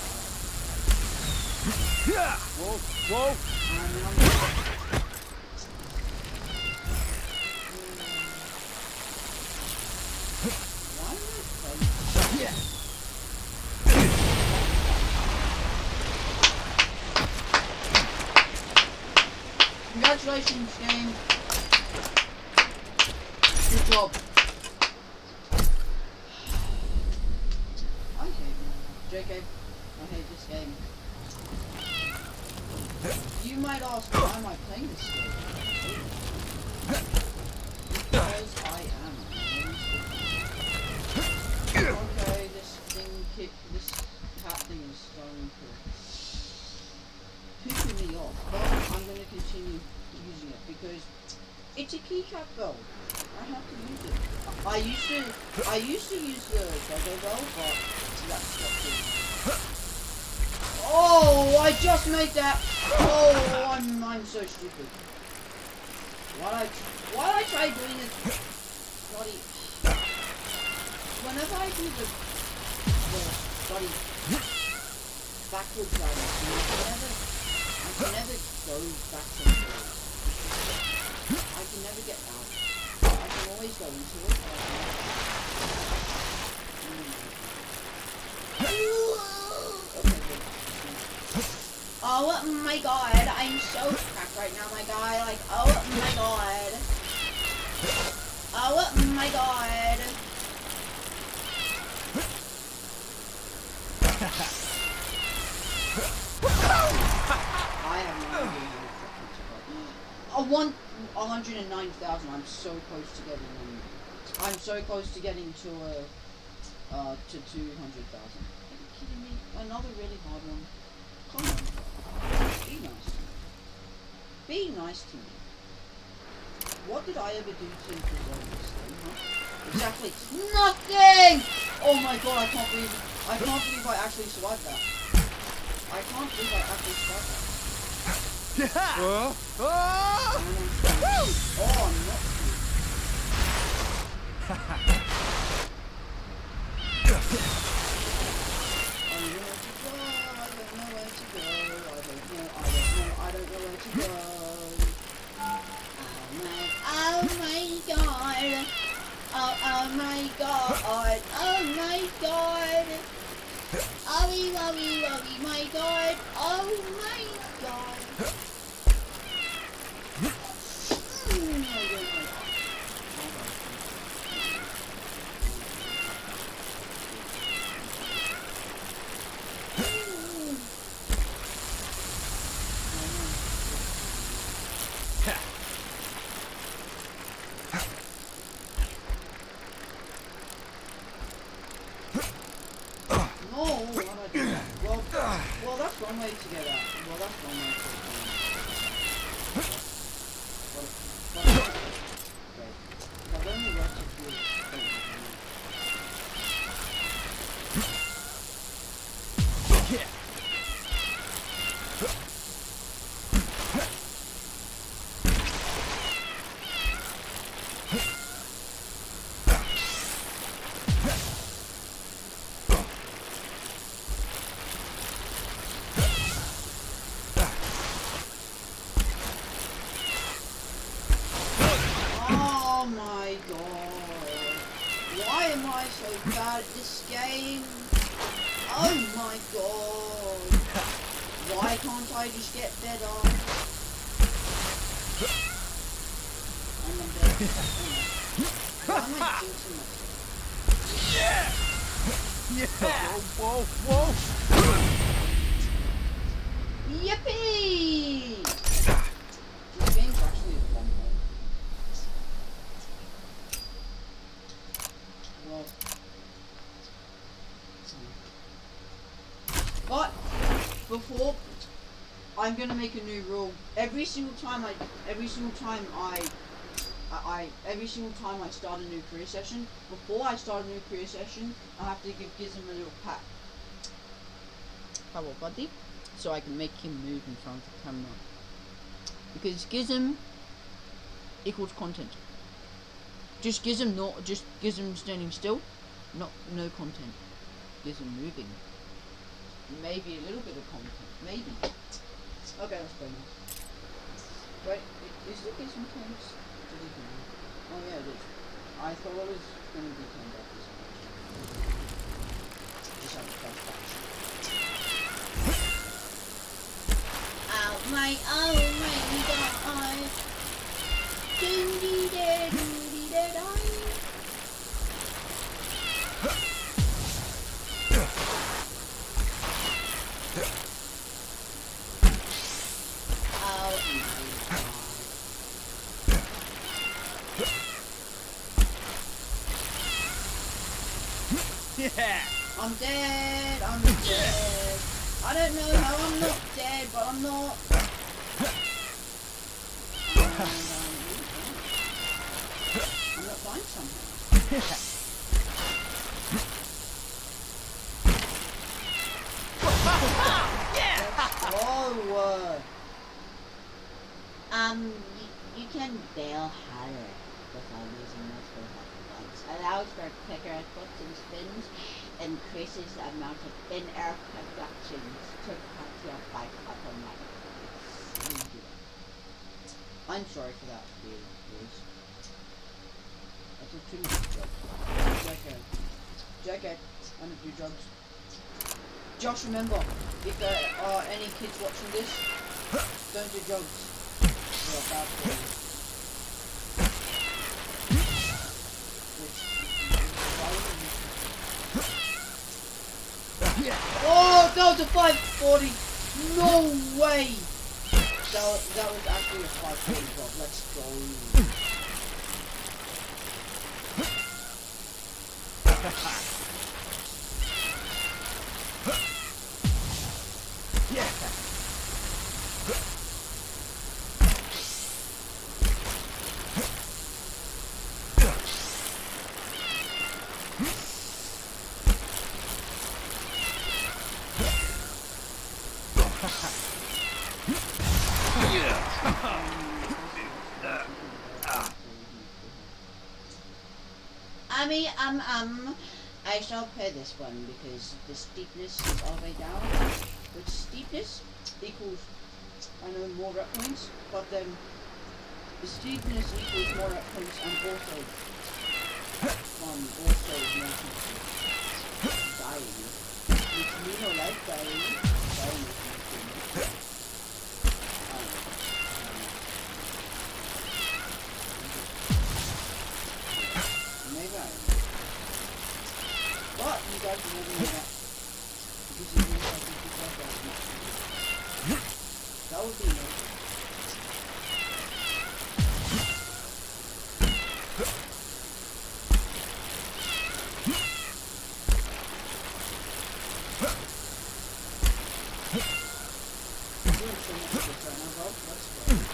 S2: why.
S3: Yeah. Whoa. Whoa.
S2: I mean, I'm why am I playing?
S3: Yeah.
S2: Congratulations, game. Good job. I hate J K. I hate this game. You might ask, why am I playing this game? Because I am. Okay, this thing kick, this cat thing is starting to pissing me off, but I'm going to continue using it because it's a keycap bell. I have to use it. I used to, I used to use the Dogo bell, but that's not good. Oh, I just made that. Oh, I'm, I'm so stupid. Why I, why I try doing it? Bloody. Whenever I do the, the bloody backwards direction, I can never, I can never go back and forth. I can never get out. I can always go into it, but I can never. Okay, good. Oh my god, I'm so cracked right now, my guy. Like, oh my god. Oh my god. I have no idea how to fucking one hundred and nine thousand. I'm so close to getting um, I'm so close to getting to a uh to two hundred thousand. Are you kidding me? Another really hard one. Come on. Be nice to me. Be nice to me. What did I ever do to deserve this thing, huh? Exactly nothing! Oh my god, I can't believe I can't believe I actually survived that. I can't believe I actually survived that.
S3: Yeah. Uh, uh,
S2: oh, I'm not I don't know where to go. Oh my god. Oh, oh my god. Oh my god. Oh, oh, oh, my god. Oh my god. Well, that's one way to get out. Well, that's one way to get out. What? What? Wait. I've only watched a few.
S3: yeah.
S2: Bad at this game. Oh my god. Why can't I just get better? I'm not dead. Why am I doing so much?
S3: Yeah. Yeah. Whoa, whoa, whoa.
S2: Yippee! This game's actually a fun game. Well. But before I'm gonna make a new rule. Every single time I, every single time I, I, every single time I start a new career session, before I start a new career session, I have to give Gizmo a little pat. Hello, buddy. So I can make him move in front of the camera. Because Gizmo equals content. Just Gizmo, not just Gizmo standing still, not no content. Gizmo moving. Maybe a little bit of content, maybe. Okay, let's play now. Wait, is the Gizmo C A M? Oh yeah, it is. I thought it was going to be turned off this one. Just have to press that. Oh my, oh my god. Doody da doody da da.
S3: Yeah.
S2: I'm dead. I'm dead. I don't know how I'm not dead, but I'm not. And I'm, I'm not fine somehow. Oh, um, you, you can bail harder without using multiple buttons. Allows for quicker flips and spins, increases the amount of in-air conductions to cut your bike automatically. I'm sorry for that, please. I took too much drugs. Jacket. Jacket. I don't do drugs. Just remember, if there are any kids watching this, don't do drugs. They're bad for you. Oh, that was a five forty! No way! That was, that was actually a five forty drop. Let's go. I mean, um, um, I shall play this one because the steepness is all the way down. Which steepness equals, I know, more rep points, but then the steepness equals more rep points and also, um, also more people dying. Which means no life dying. Dying is not good. But you guys will never know that. Because you didn't have to keep up that. That would be nice. I'm doing so much of this right now, bro. Let's go.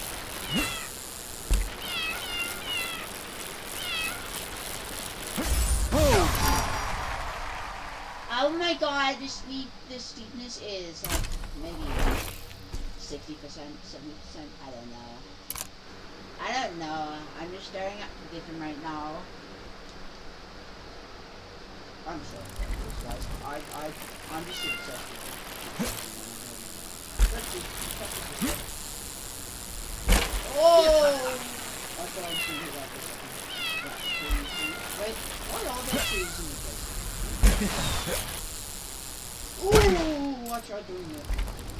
S2: Oh my god, the steep, the steepness is like maybe sixty percent, seventy percent, I don't know. I don't know, I'm just staring at the different right now. I'm sure it's guys. I, I, I'm just obsessed with it. Let's see. Oh! I thought I was going to hit that for a second. Wait, what are the trees in the place? Ooh, watch out doing it.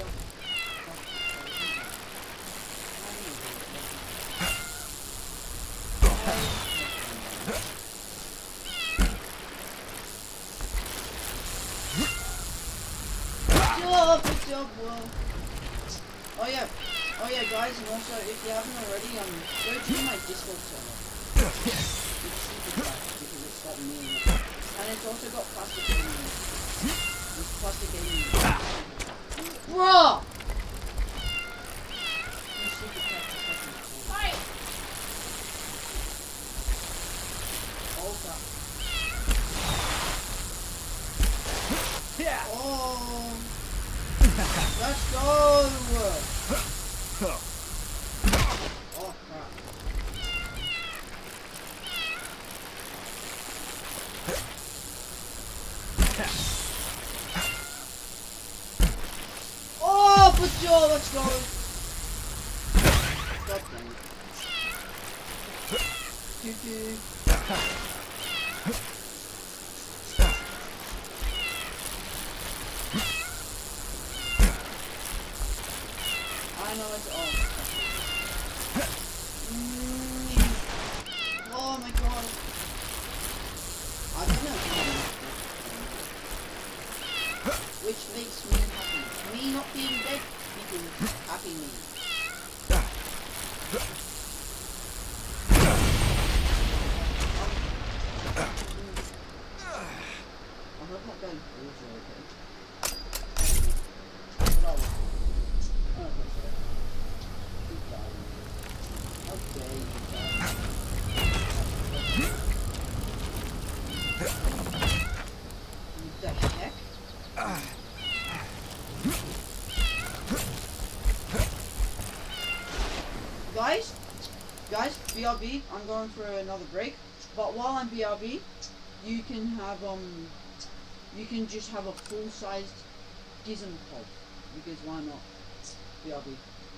S2: Oh yeah, oh yeah, guys, and also if you haven't already, um, go to my Discord server. It's super fast because it's got me in it. And it's also got plastic gaming. It's plastic gaming. Bruh! Right. Oh crap.
S3: Yeah.
S2: Oh. Let's go! Oh crap. Oh, for sure, let's go! God damn it. Choo-choo. I know it's off. Mm. Oh my god. I don't know. Which makes me happy. Me not being dead equals happy me. What the heck? Guys, guys, B R B, I'm going for another break. But while I'm B R B, you can have um, you can just have a full-sized Gizmo pod, because why not? B R B.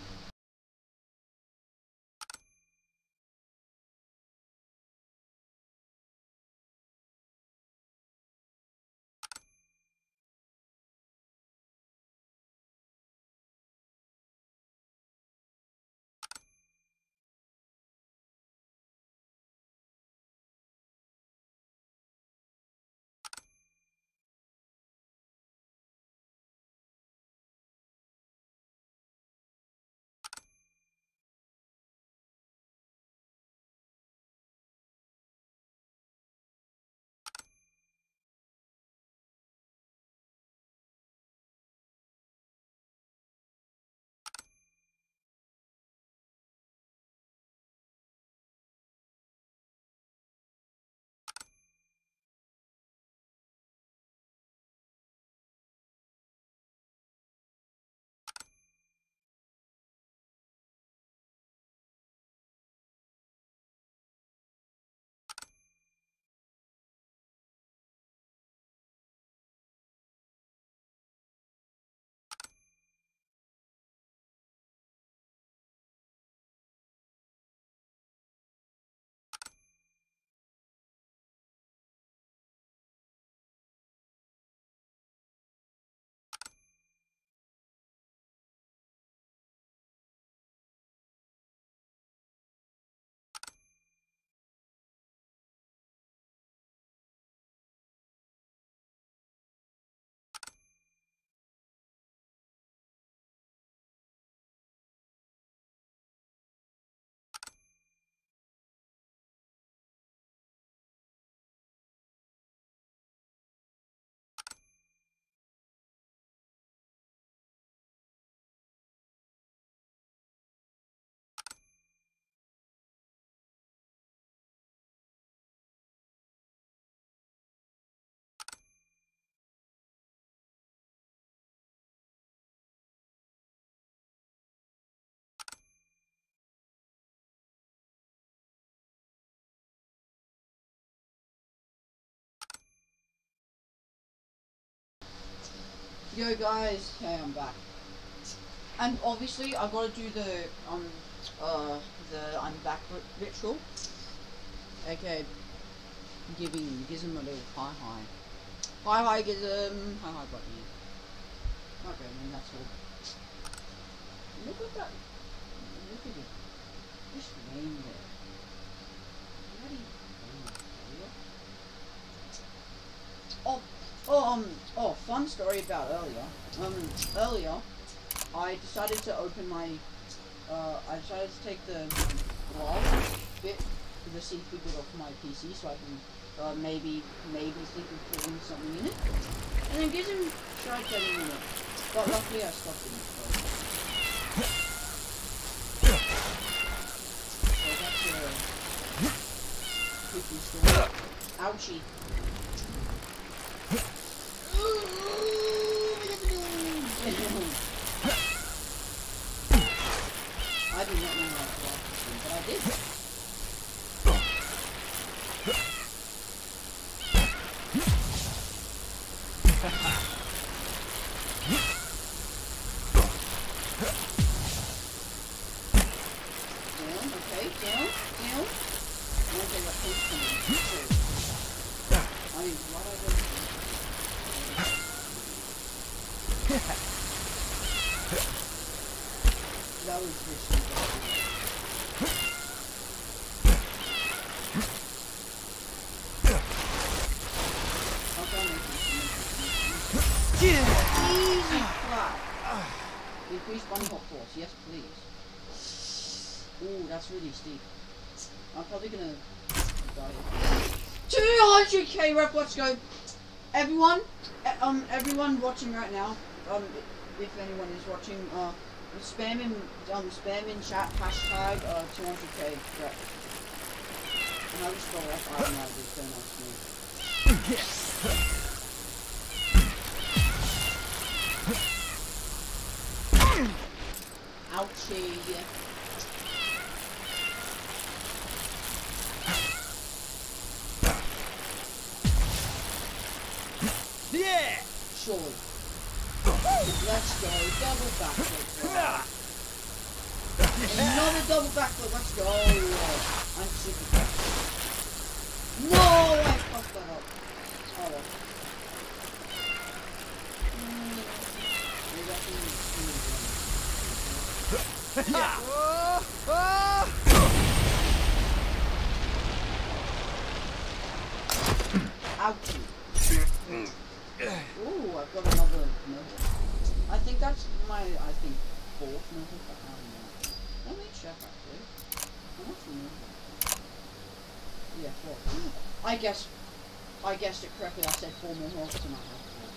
S2: Yo guys, hey, I'm back. And obviously I've got to do the um uh the I'm back ritual. Okay, giving Gizmo a little hi hi. Hi hi Gizmo. Hi hi buddy. Okay, then that's all. Look at that. Look at it. Just laying there. Bloody oh oh um oh fun story about earlier. Um earlier I decided to open my uh I decided to take the glass bit, the see-through bit off my P C so I can uh, maybe maybe think of putting something in it. And then Gizmo tried getting in it. But luckily I stopped it. So that's a creepy story. Ouchie. I do not know how to block this thing, but I did. Down, okay, down, down. Okay, that thing's coming. I mean, why do I go? That was risky. Easy flat. Increase bunny hop force, yes please. Ooh, that's really steep. I'm probably gonna die. two hundred K rep, let's go. Everyone, um, everyone watching right now, um, if anyone is watching, uh, spam in, um, spam in chat hashtag uh two hundred K rep. And I'll just go up. I don't know, just don't ask me. Ouchie.
S3: Yeah.
S2: Surely. Let's go. Double backflip. Another double backflip. Let's go. I'm super fast. No, I fucked that up. Oh well.
S3: Yeah.
S2: Ouchie. Ooh, I've got another medal. I think that's my, I think, fourth medal. I don't know. Let me check actually. How much medal? Yeah, four. I guess, I guessed it correctly. I said four more health than I have.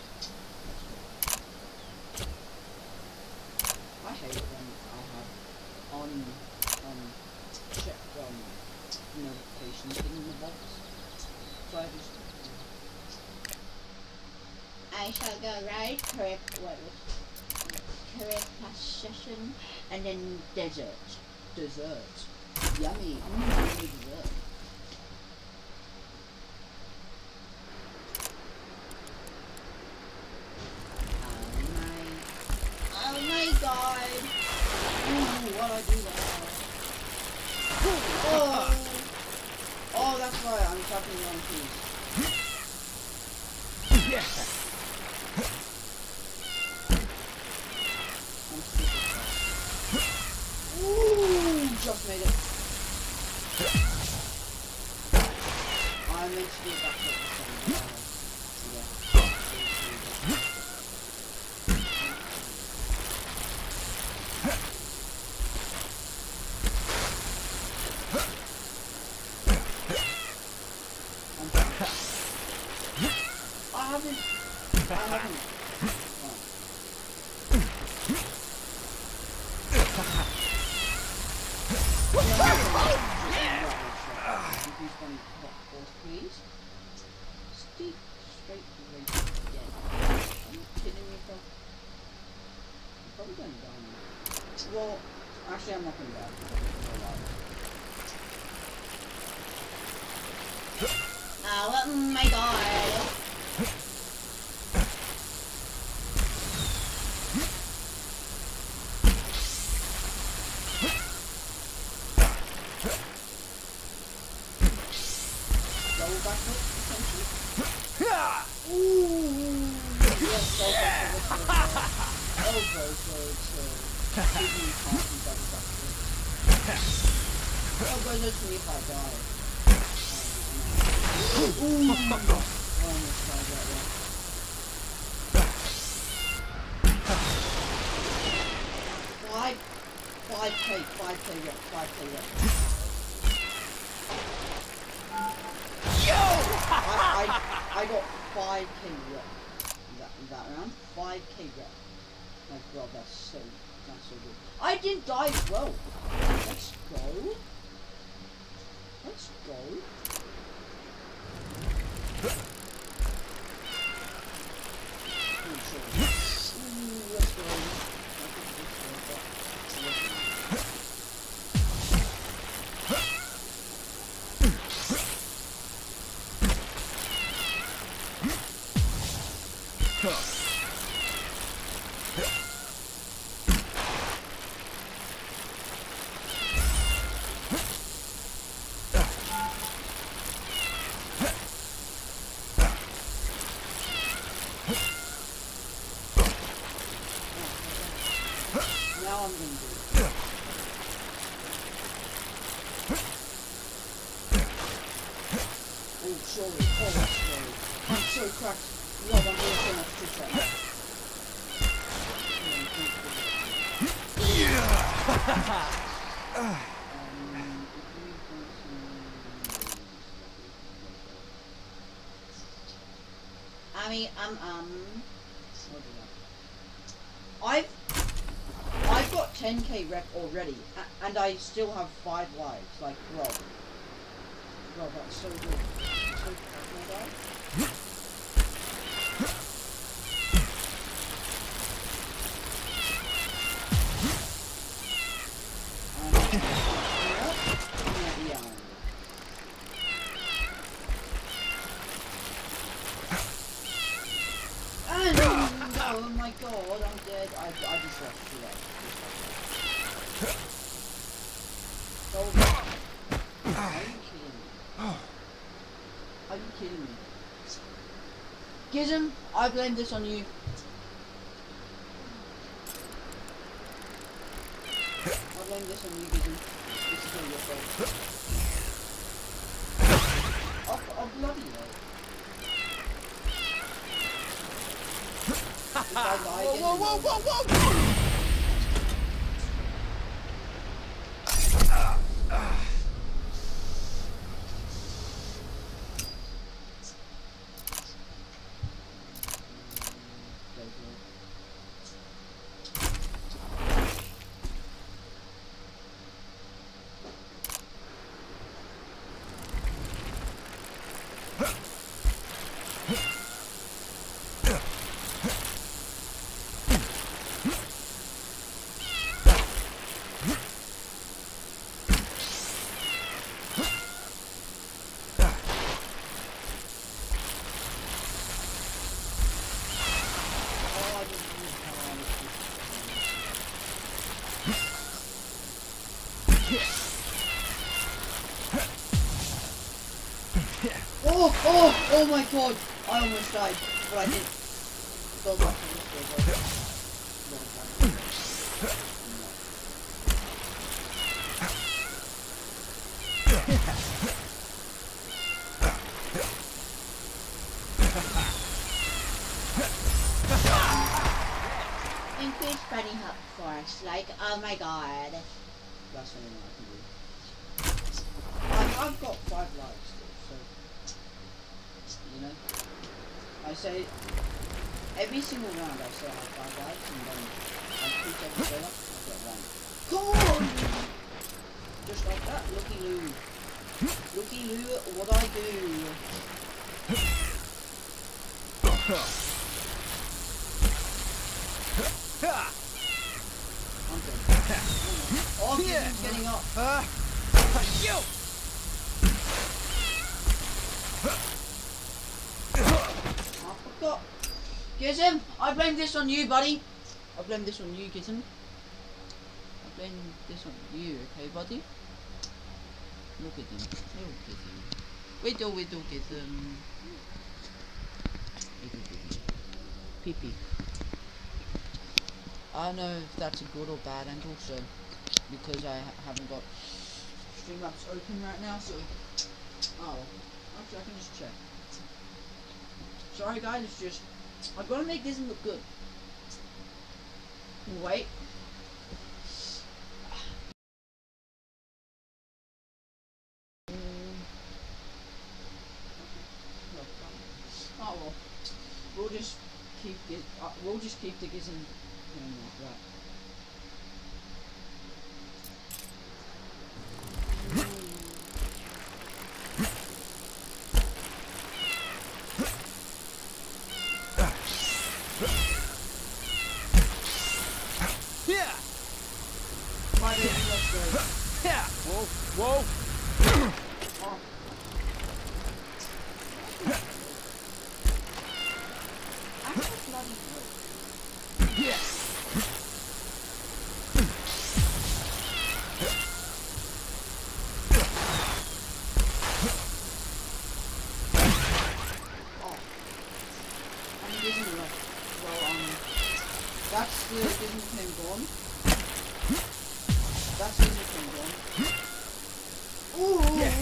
S2: I hate it when I have on, um, check, um, notifications in the box. So I just, I shall go right, correct, what was correct session, and then dessert. Dessert. Yummy. Mm, yummy dessert. Oh my god! Ooh, what I do there? Oh! Oh, that's right, I'm tapping the wrong keys.
S3: Yeah.
S2: I'm super fast. Ooh, just made it. I meant to do it back up this time, but, uh, yeah. I haven't. I haven't. Oh. Please. Steep straight right dead. Are you kidding me, bro? I'm probably gonna die now. Well, actually, I'm not gonna die. Oh my god! Double backflip, essentially. Ooh! Yes, double backflip. Elbow, so it's uh, Gizmo C A M double backflip. Elbow just me if I die. Ooh! Almost died that one. Five, five K, five K rep, five K rep. I, I, I got five K rep that, that round. five K rep. My god, that's so, that's so good. I didn't die as well. Let's go. Let's go. Ooh, let's go. Now I'm gonna do it. Oh, sorry. Oh, that's sorry. I'm so cracked. Love, I'm doing so much to try. I mean, um, um, what did I? I've, I've got ten K rep already, and I still have five lives. Like, bro, bro, that's so good. So, can I die? my god, I'm dead. I, I just lost two legs. Oh, are you kidding me? Are you kidding me? Gizm, I blame this on you. I blame this on you, Gizm. This is all your fault. Oh, oh bloody hell. If I die again,
S3: Whoa, whoa, whoa, whoa, whoa!
S2: Oh, oh, oh my god! I almost died, but I didn't. Go back to this way, Increase bunny hop force, like, oh my god. That's something I can do. I've, I've got five lives still, so, you know. I say, every single round I say I have five lives, and then I put them together, I get one. Come on! Just like that, looky loo. Looky loo, what I do. I'm dead. Oh, he's getting up.
S3: Uh, you!
S2: I forgot. Gizm, I blame this on you, buddy. I blame this on you, Gizm. I blame this on you, okay, buddy? Look at him. Little Gizm. Whittle, whittle, Gizm. Little Gizm. Pee-pee. I don't know if that's a good or bad angle, so because I ha haven't got Streamlabs open right now, so oh, actually I can just check. Sorry guys, it's just I've got to make this look good. Wait. Oh well, we'll just keep it. Uh, we'll just keep the Gizm like that.
S3: Yeah!
S2: Right, let's go.
S3: Yeah! Whoa, whoa!
S2: Oh. I'm so bloody good.
S3: Yeah!
S2: Oh. And it isn't left. Well, um, that's the Gizmo C A M gone. That's Gizmo C A M gone. Ooh!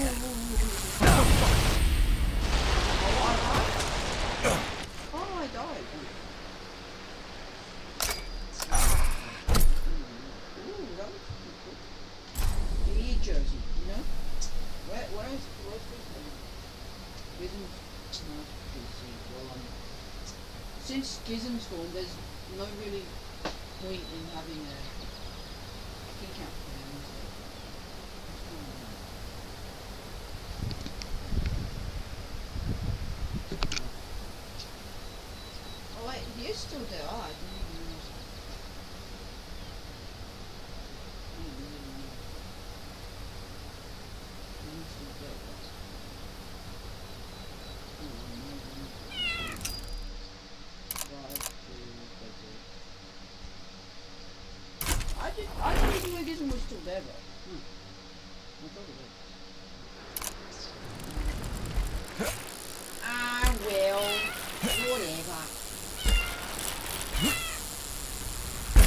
S2: Oh, I died? Oh, I died. Ooh, that was pretty cool. The jersey, you know? Where, where is, where's Gizmo? Gizmo's not P C. Well, um, since Gizm's gone, there's no really point in having a key count for him, is there? Oh wait, he is still there. Oh, I didn't even notice that. I didn't really know. He's still there, guys. Oh, no, no, no. Five, two, thirty.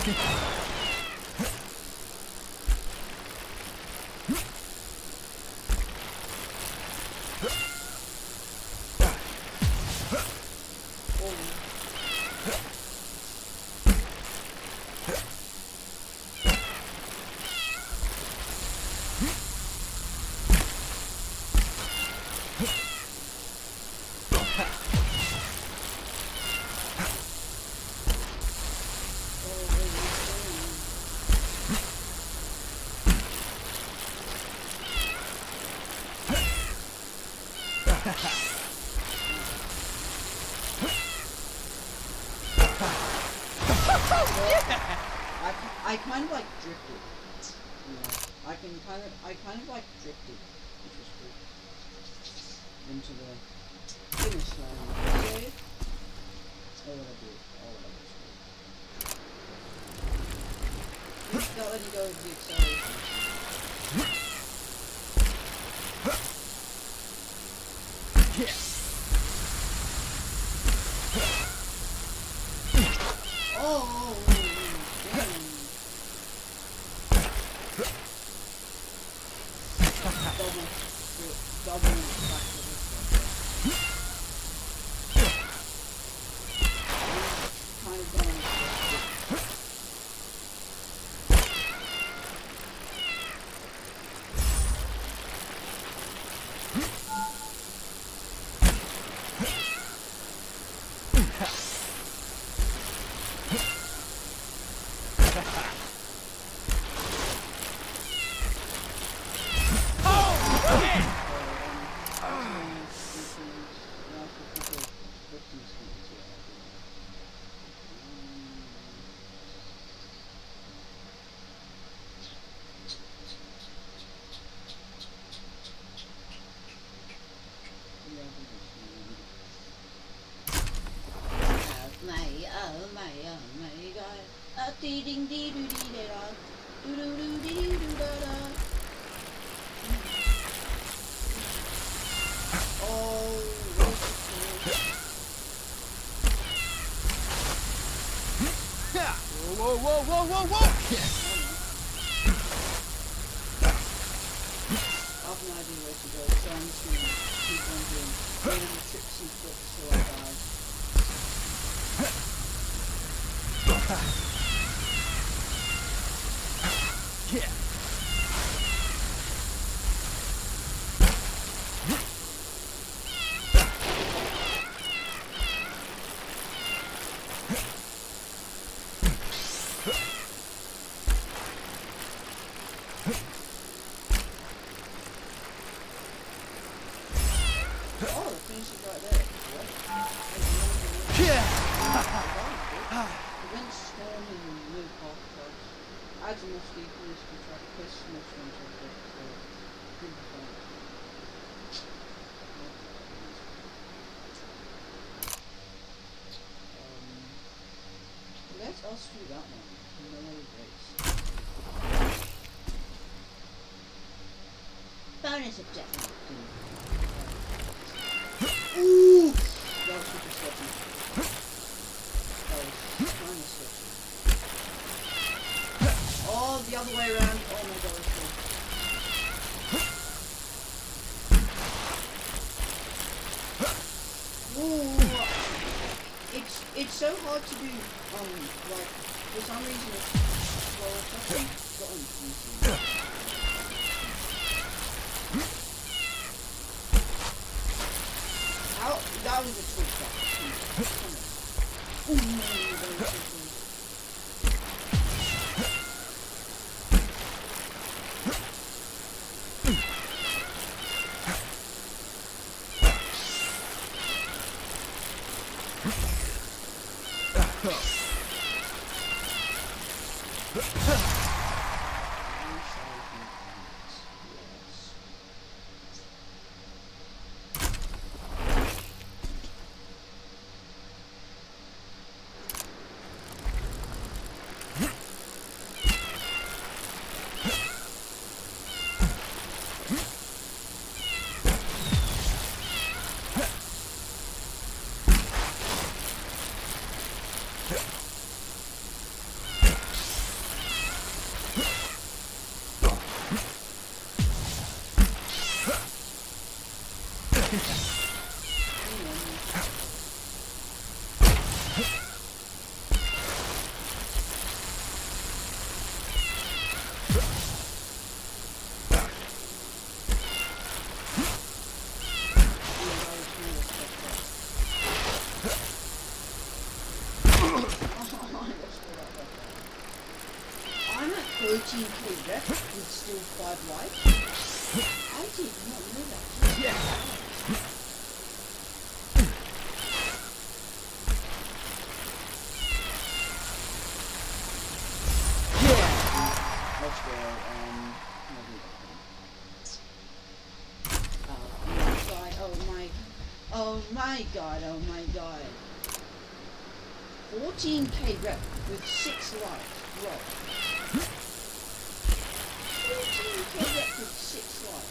S2: I, I kind of like drifted. You know, I can kind of, I kind of like drifted, which was cool, into the finish line. Save. Oh, what I do? Oh, what I do? It's not letting go of the acceleration. Oh, damn. Double, double back to this one. Kind of going. Dee ding dee doo dee da da, doo doo doo dee doo da da. Oh,
S3: Whoa, whoa, whoa, whoa, whoa!
S2: I have no idea where to go, so I'm just gonna keep on doing little tricks and flips till I die.
S3: Yeah.
S2: Oh, the finish is right there. What?
S3: Yeah.
S2: Prevent storm and remove half clubs. Adds more steepness to track piss more swing to the good point. Um, let us do that one. No race. Bonus objective. Ooh! That was super sketchy. That was kind of sketchy. Oh, the other way around. Oh my god. Ooh. It's it's so hard to do, um, like, for some reason it's slower touching. Got on easy. How? That was a trick shot. Ooh, that was so cool. thirteen K rep with still five lives? I did not know that.
S3: Yeah.
S2: Let's go, um, oh my god, oh my, oh my god, oh my god. fourteen K rep with six lives, bro. fourteen K rep with six lives.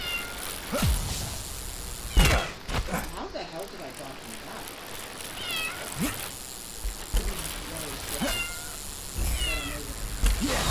S2: How the hell did I die from that?
S3: Yeah.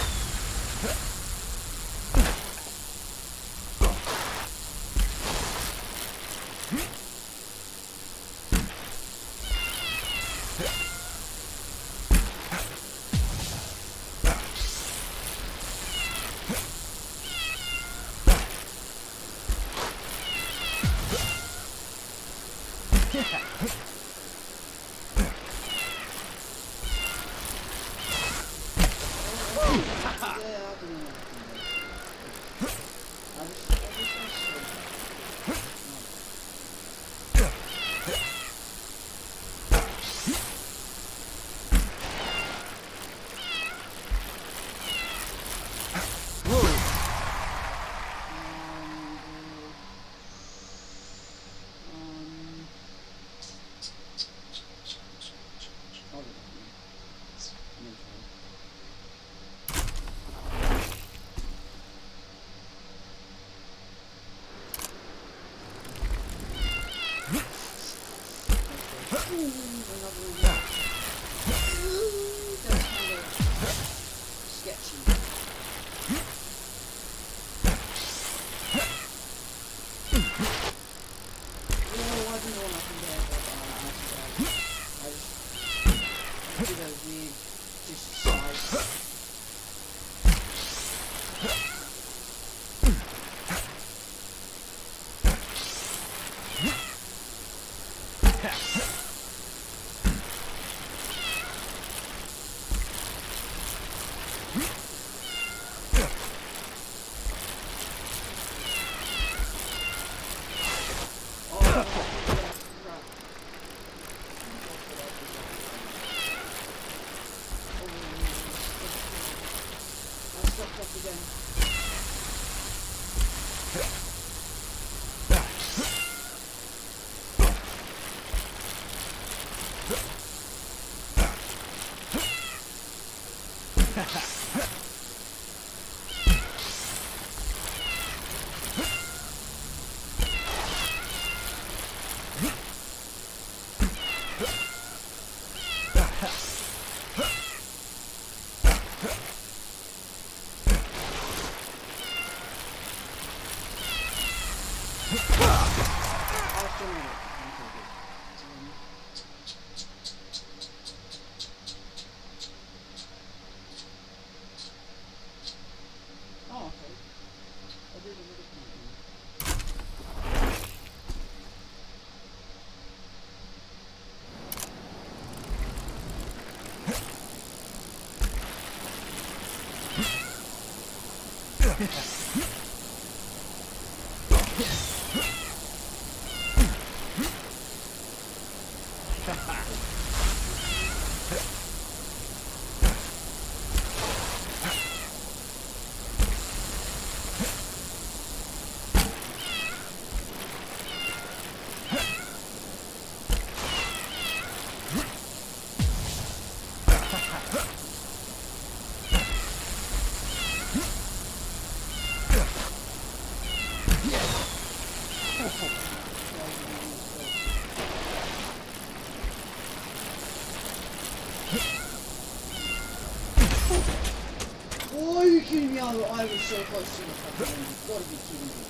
S2: Oh, are you kidding me? I I was so close to the fucking end. You've got to be kidding me.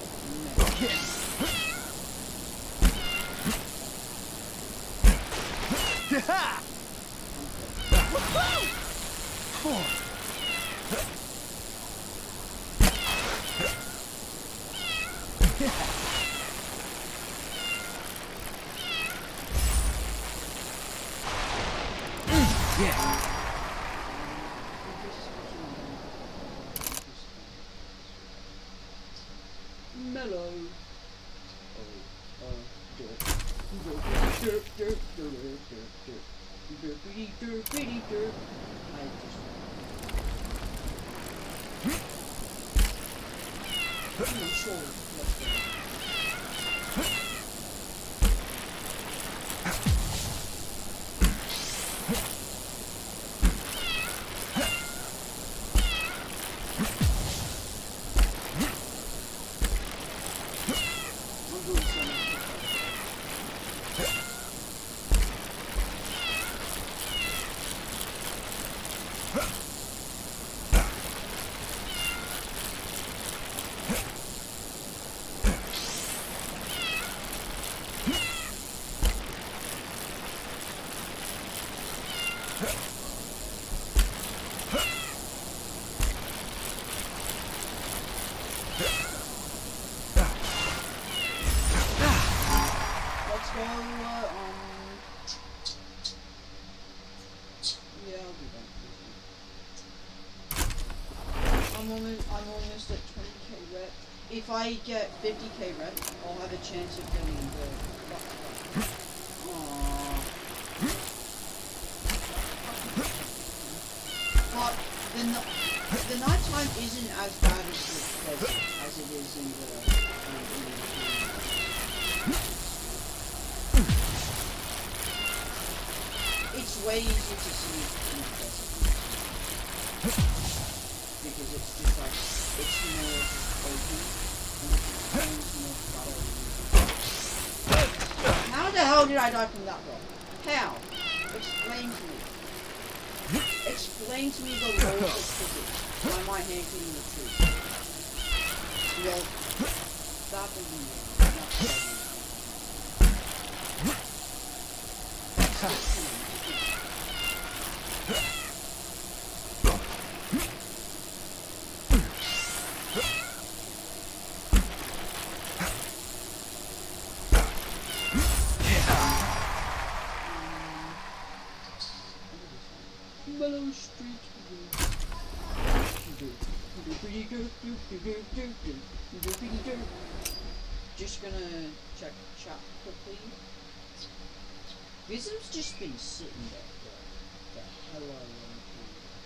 S3: Yeah.
S2: If I get fifty K rep, I'll have a chance of getting the Aww. But the, the night time isn't as bad as the desert as it is in the, um, in the It's way easier to sleep in the desert because it's just like it's more open. How the hell did I die from that rock? How? Explain to me. Explain to me the laws of physics. Why am I handling the truth? Well, that doesn't Just gonna check chat quickly. Gizmo's just been sitting there for the hell I want to.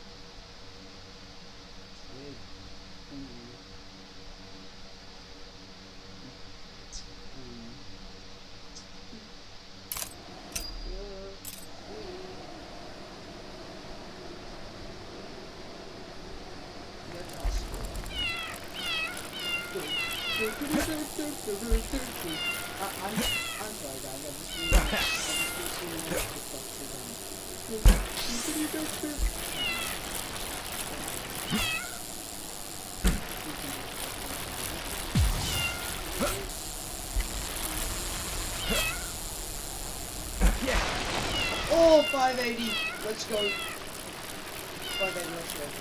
S2: Weird. Mm. Um. I, I'm, I'm sorry guys, I just need, I just need to Oh, five eighty, let's go. five eighty, let's go.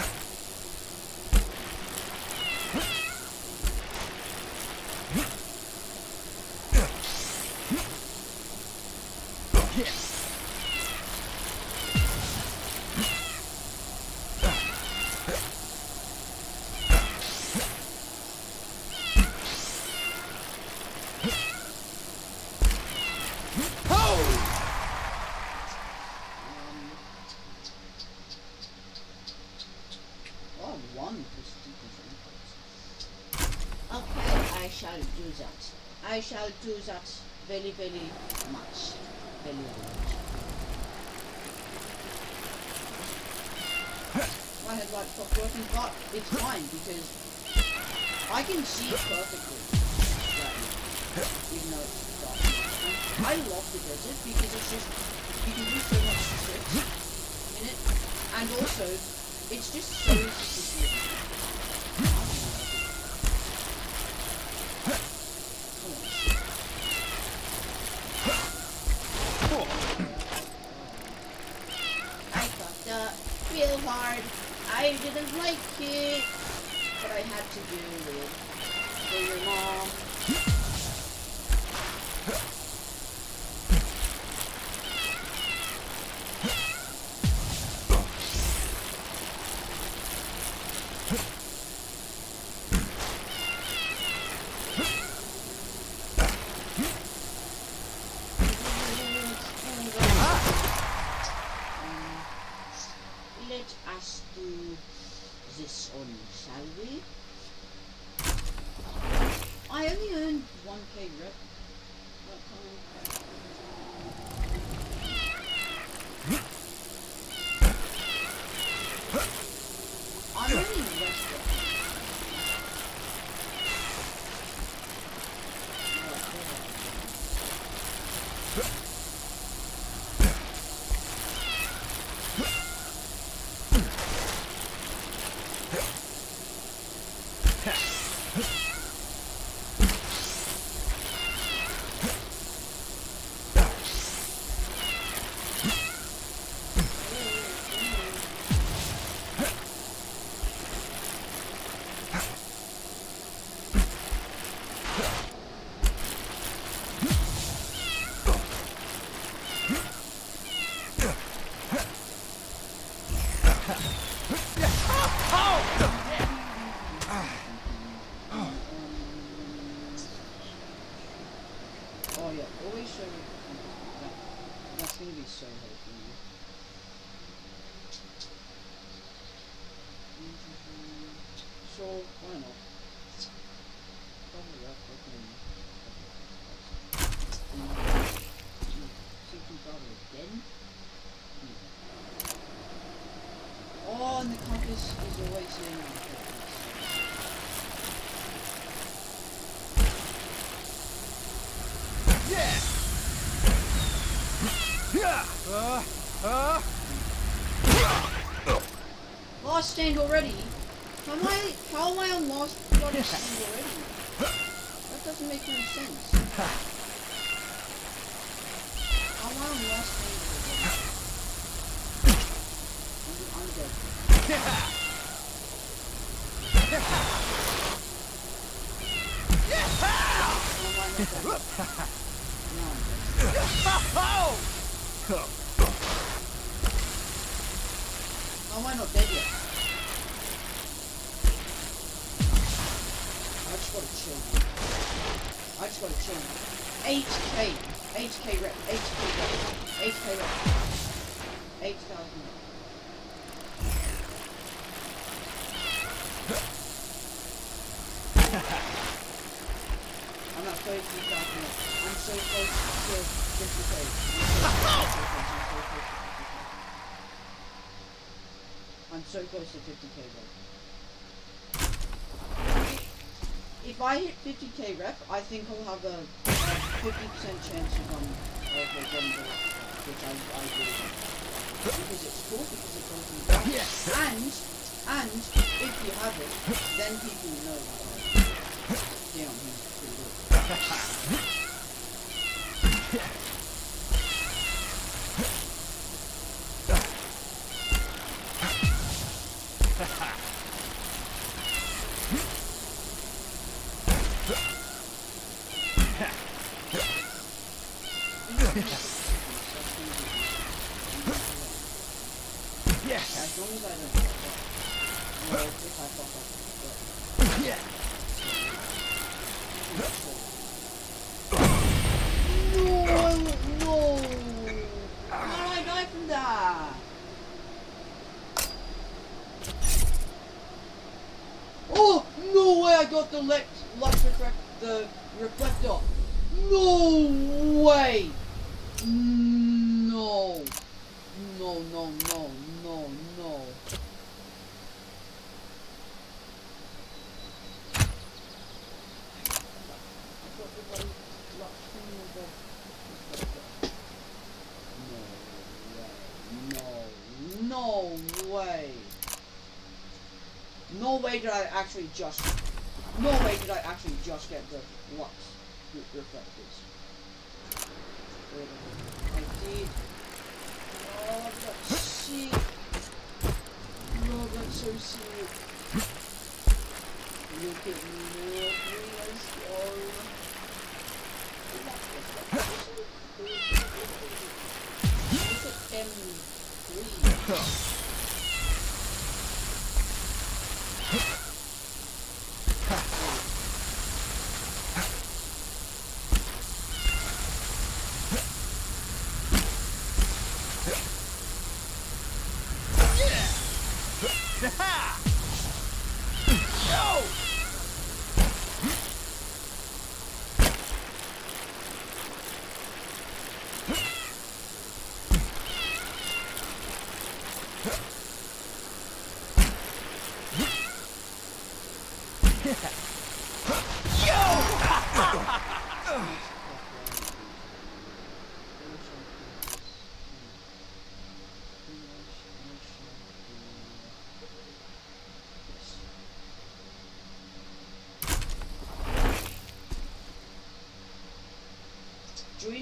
S2: I shall do that very, very much. Very, very much. My headlight stopped working, but it's fine because I can see perfectly right now, even though it's dark. And I love the desert because it's just, you can do so much tricks in it, and also, it's just so easy to see. Real hard. I didn't like it, but I had to do it for your mom. this on salary. I only earned one K rep that time. I'm only rested. Oh yeah, always show me that. That's gonna be so helpful. So why not? Probably up okay. Seeking probably again. Oh, and the compass is always in our focus.
S3: Yeah. Yeah. Uh. Uh.
S2: Last stand already? How am I, how am I on last bloody stand already? That doesn't make any sense. How am I on last stand already? I'm, I'm dead. How am I not dead? No, I'm dead. How am I not dead yet? I just gotta chill. I just gotta chill. eight K. eight K rep. eight K rep. eight K rep. eight thousand rep. I'm not thirty-three thousand rep. I'm so close to fifty K. I'm so close to fifty K rep. If I hit fifty K rep, I think I'll have a fifty percent chance of um of getting the which I I really want. Because it's cool, because it goes in the back.
S3: Yes.
S2: And and if you have it, then people know that like, damn, he's pretty good.
S3: Yes.
S2: As long as I don't fuck up. Well, if I fuck up. But
S3: Yeah.
S2: no, no. How did I die from that? Oh, no way I got the left, left reflect, the reflector. No way. No. No, no, no, no, no. No way. No way did I actually just... No way did I actually just get the lux reflectors. I did. Oh, that's sick. Oh, that's so sick. Look at me, let's go. Look at M three.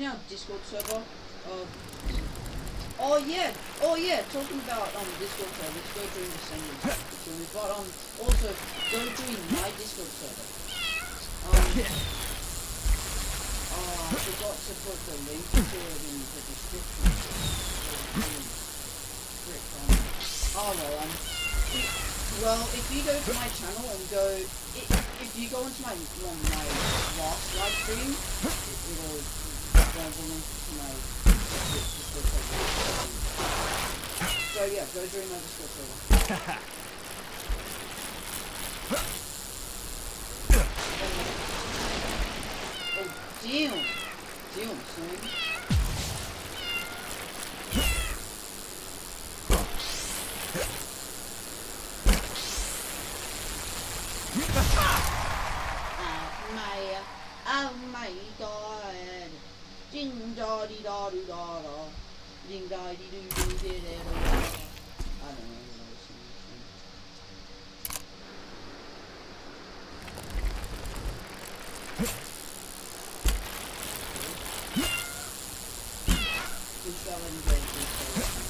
S2: our Discord server. Uh, oh yeah, oh yeah. Talking about um Discord server, let's go join the senders. But um also go join my Discord server. Um, oh, I forgot to put the link to it in the description. Oh well, um, well if you go to my channel and go, if, if you go into my well, my last live stream, it, it'll go the link to my Discord server. So yeah, go join my Discord server. Oh damn, damn son. Oh my god. Ding da dee da doo da da. Ding da dee doo doo dee dee da. I don't know what I was saying. Just got let me go into this.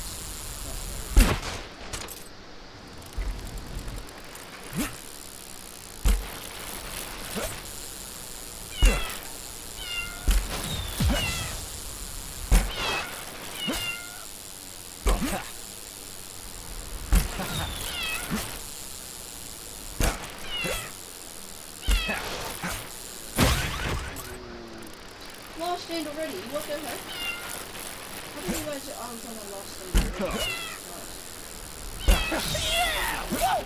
S2: Lost stand already? What the heck? How did you guys... I was on a lost stand already.
S3: Yeah! Whoa!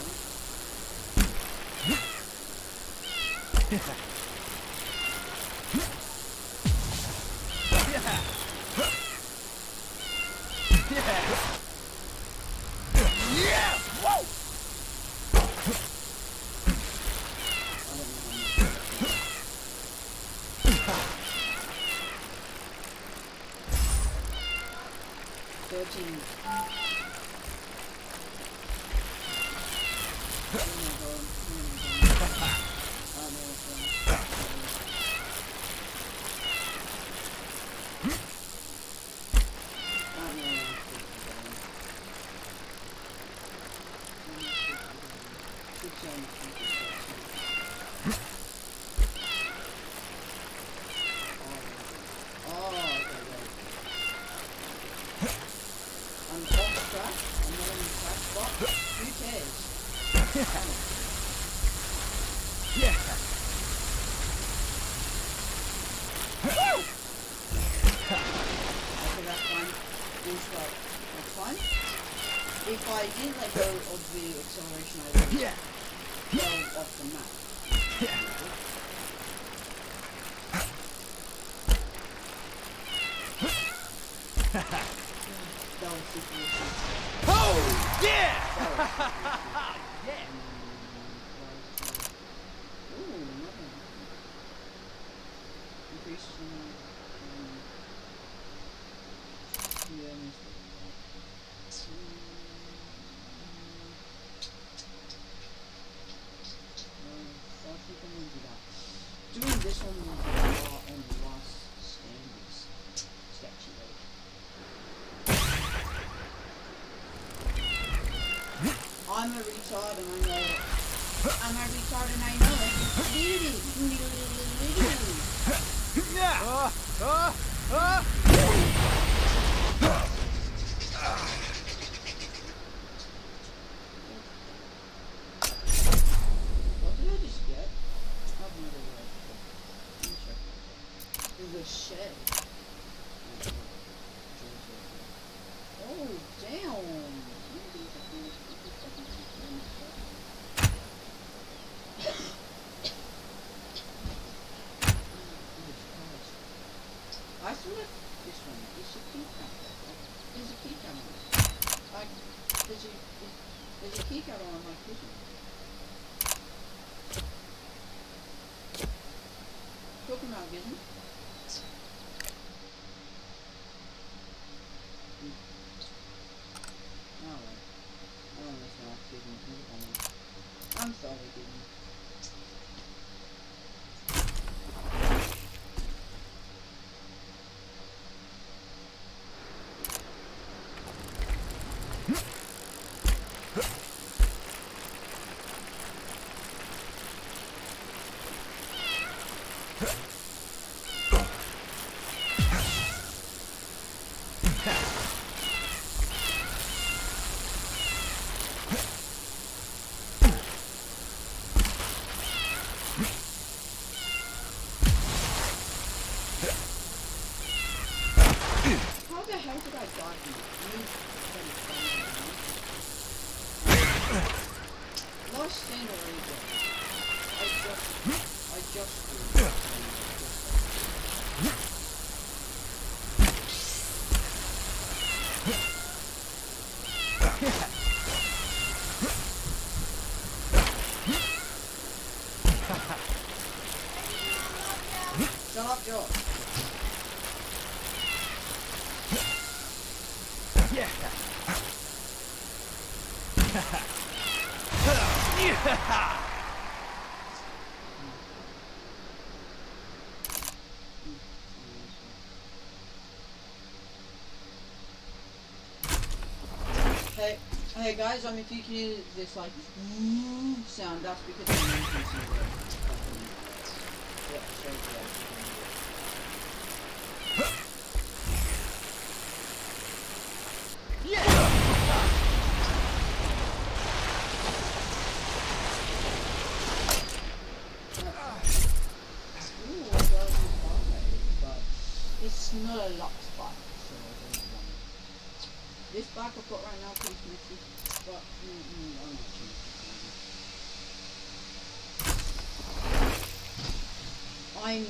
S3: Yeah! Whoa!
S2: Thirteen. Yeah. Okay, that's fine. We'll start. That's fine. If I didn't let go of the acceleration, I would
S3: Yeah.
S2: go off the map.
S3: Yeah.
S2: That was super easy.
S3: Oh yeah.
S2: That was super
S3: Yeah.
S2: Ooh, nothing. Increase some, um, yeah, um, I think I'm gonna do that. Doing this one on the last stand is sketchy, though. I'm a retard and I know it. I'm a retard and I know it.
S3: Yeah. Uh, uh, uh.
S2: What did I just get? I've never read before. Let me check. There's a shed. Oh, damn. I still have this one. It's a key cam. There's a key cam on it. Like, there's a, there's a key cam on my kitchen. Talking about Gizmo. Alright. I don't know if that's Gizmo. I'm sorry, Gizmo. How the hell did I die from that? Lost scene already. I just, I just. Shut up, Joe.
S3: Yeah.
S2: Hey, hey guys, um, if you can hear this like sound, that's because I'm using some uh, yeah, sorry for that.
S3: Yeah.
S2: Ooh, I got a spotlight, but it's not a lock spot, so I don't want it. This back I've got right now pretty messy, but mm, mm, I'm not sure. I'm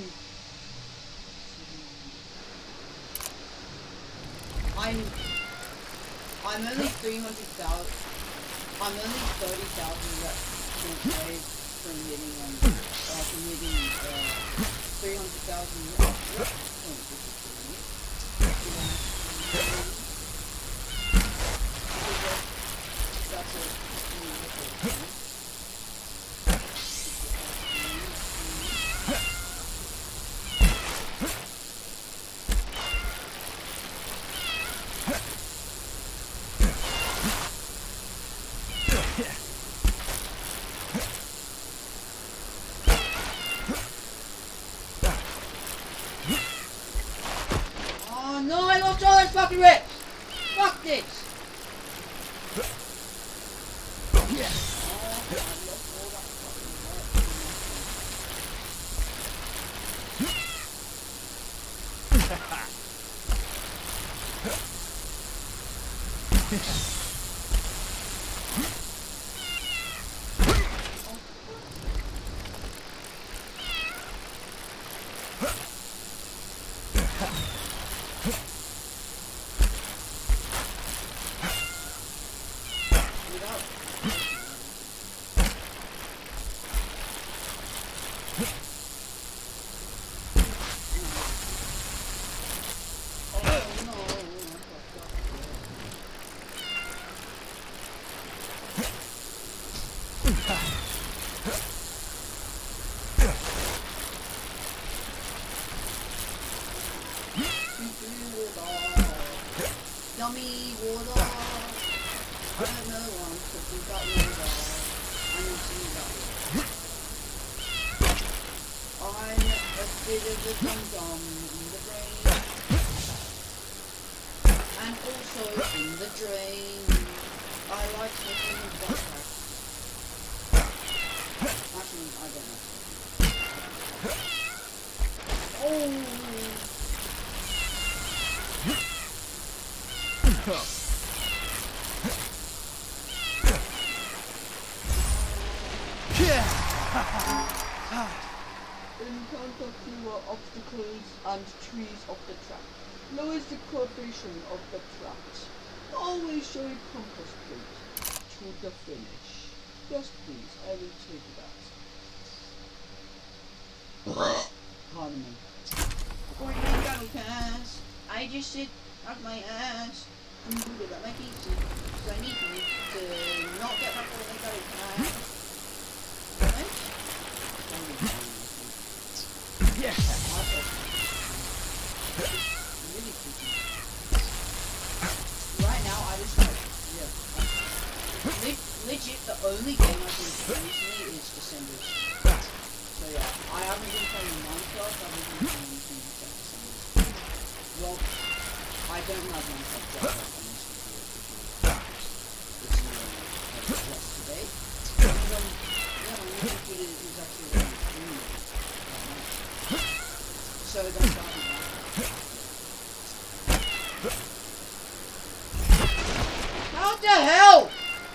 S2: I'm I'm only three hundred thousand. I'm only thirty thousand reps away from hitting um uh, from hitting uh three hundred thousand reps. Oh, this is pretty neat. That's it. Oh no, I lost all those fucking reps! Fuck this!
S3: Yeah.
S2: Oh, I lost all that fucking Yummy water. I don't know one because we got water. I need some of that. I'm a bit of a dum dum in the brain. And also in the drain. I like smoking in butt crack. Actually, I don't know. Oh! Encounter fewer obstacles and trees off the track. Lowers the coefficient of the track. Always show a compass plate to the finish. Yes, please, I will take that. Pardon me. For my battle pass, I just sit up my ass. I'm good at my pizza, because I need to, to not get my full battle pass. Right?
S3: Yeah.
S2: Really creepy. Right now, I just like, yeah. Le legit, the only game I've been playing recently is Descenders. So yeah, I haven't been playing Minecraft, I haven't been playing anything except Descenders. Well, I don't have one for job on this computer because it's new like yesterday. And um, yeah, my new computer is actually running through me right now. So that's why I'm back. How the hell?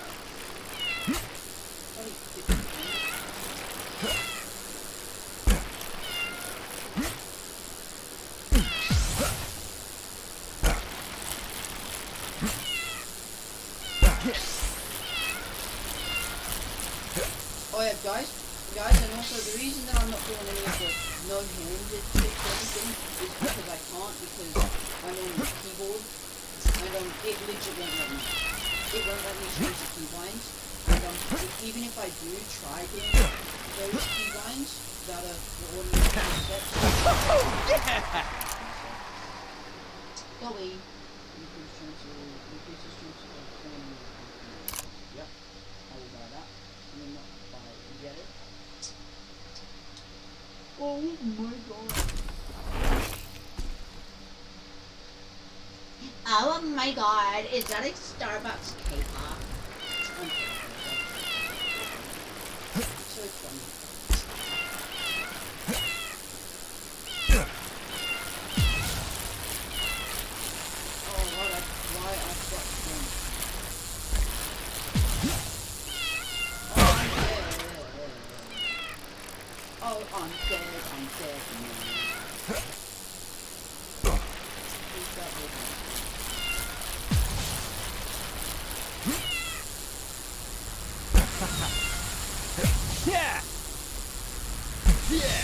S2: Oh yeah, guys, guys, and also the reason that I'm not doing any of the no-handed tricks or anything is because I can't, because I'm on the keyboard, and um, it legit won't let me. It won't let me change the keybinds, and um, even if I do try doing those keybinds that are the ordinary steps.
S3: Oh, yeah!
S2: Go away. Increase chance of, increases chance of forming a confidence. Yep, I will buy that. I mean, not buy it, get it. Oh my god.
S1: Oh my god, is that a Starbucks K-pop?
S2: It's so funny. Oh, why I, why I got them. Oh, I'm dead. Oh, I'm dead, I'm dead now. Who's that with
S3: Yeah! Yeah!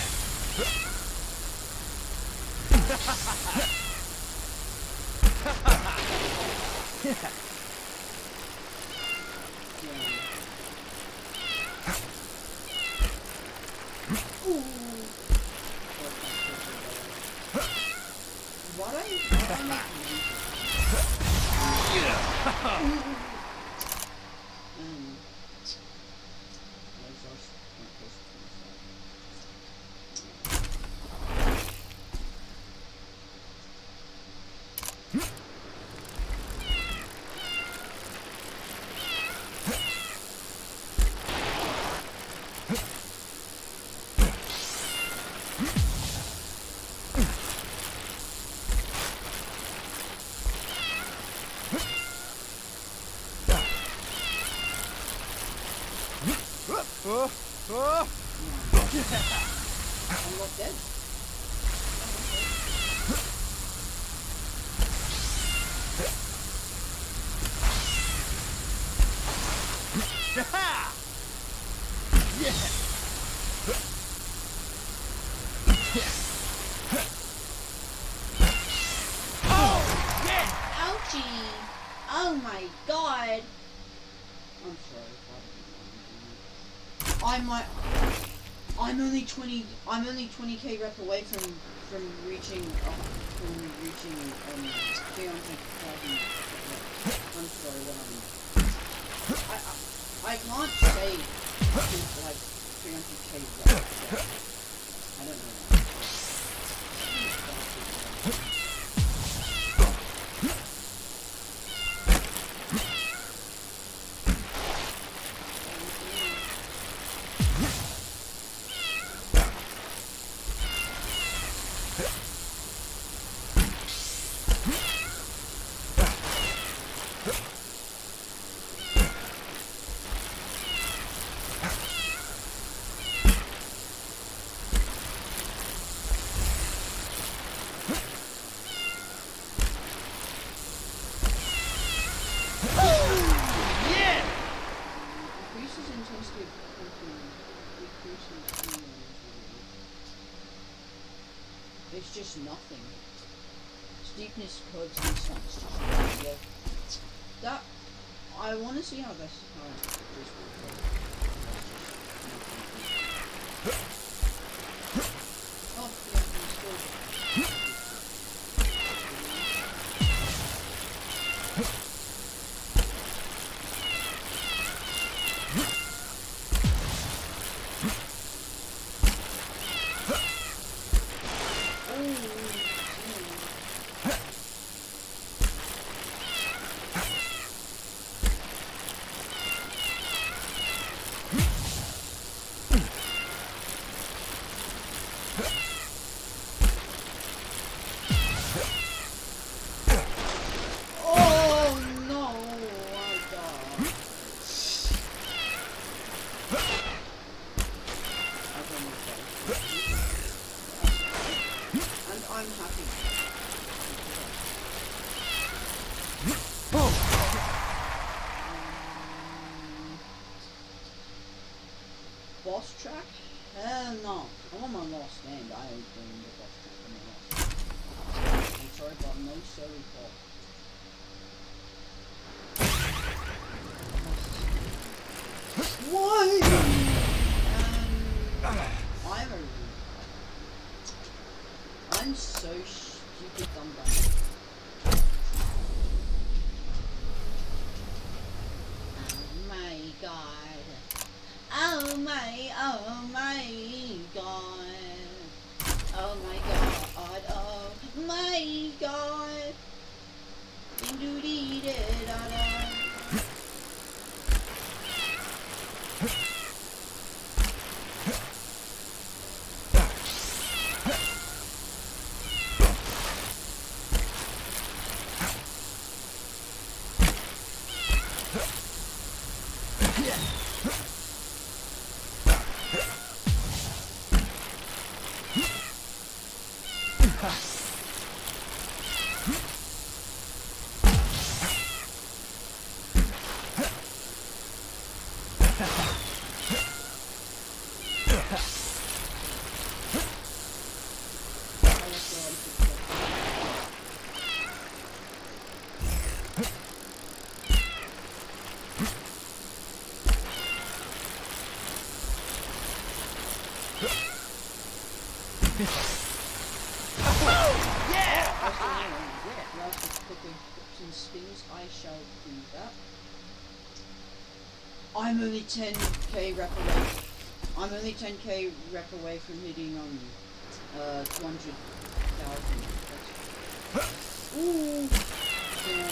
S2: What are you what am I making? Um, exhaust not close to
S3: Oh, oh.
S2: I'm not dead.
S3: Yeah! Oh, yeah!
S1: Ouchie! Oh my god!
S2: I'm sorry. I might. I'm only twenty. I'm only twenty K rep away from from reaching uh, from reaching um three hundred thousand. I'm sorry. What I'm. I I, I can't say it's like three hundred K rep. I don't know. It's just nothing. Steepness curves and stuff. It's just nothing. Yeah. That I want to see how this how this will go. Oh yeah, I'm still. track? Hell no. I'm on my last game, but I ain't doing the boss track on my last. I'm sorry, but no sorry, Paul. Why? Um, I'm a. I'm so stupid dumb dumb. Oh my god. Oh my, oh my god. Oh my god, oh my god. Do dee da da da. I'm only ten K rep away. I'm only ten K rep away from hitting um uh two hundred thousand. Ooh. Yeah.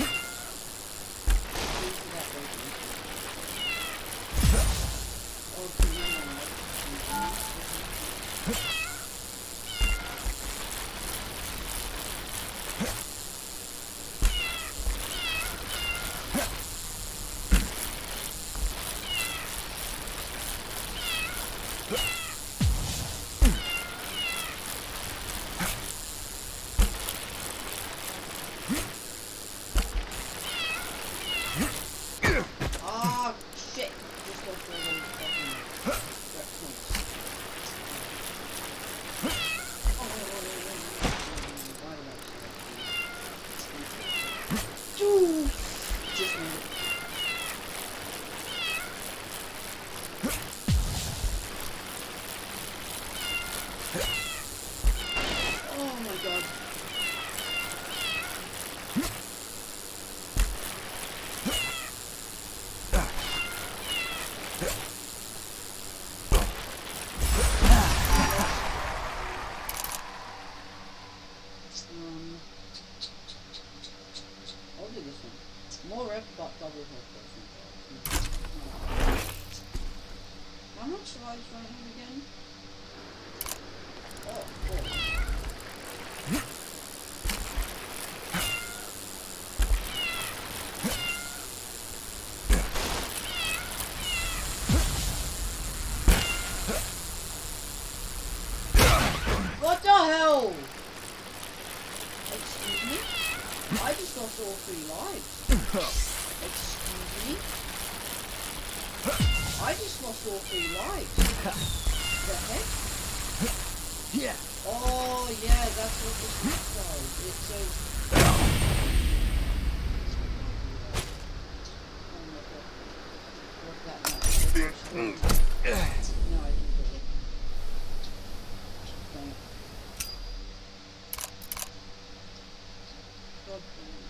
S2: More rep, but double health. How much lives do I have again? Oh, four. What the hell? Excuse me? I just lost all three lives. Excuse me? I just lost all three lives. The heck?
S3: Yeah.
S2: Oh yeah, that's what this does. It says. What's that now? No, I didn't get it. Dang it. God damn it.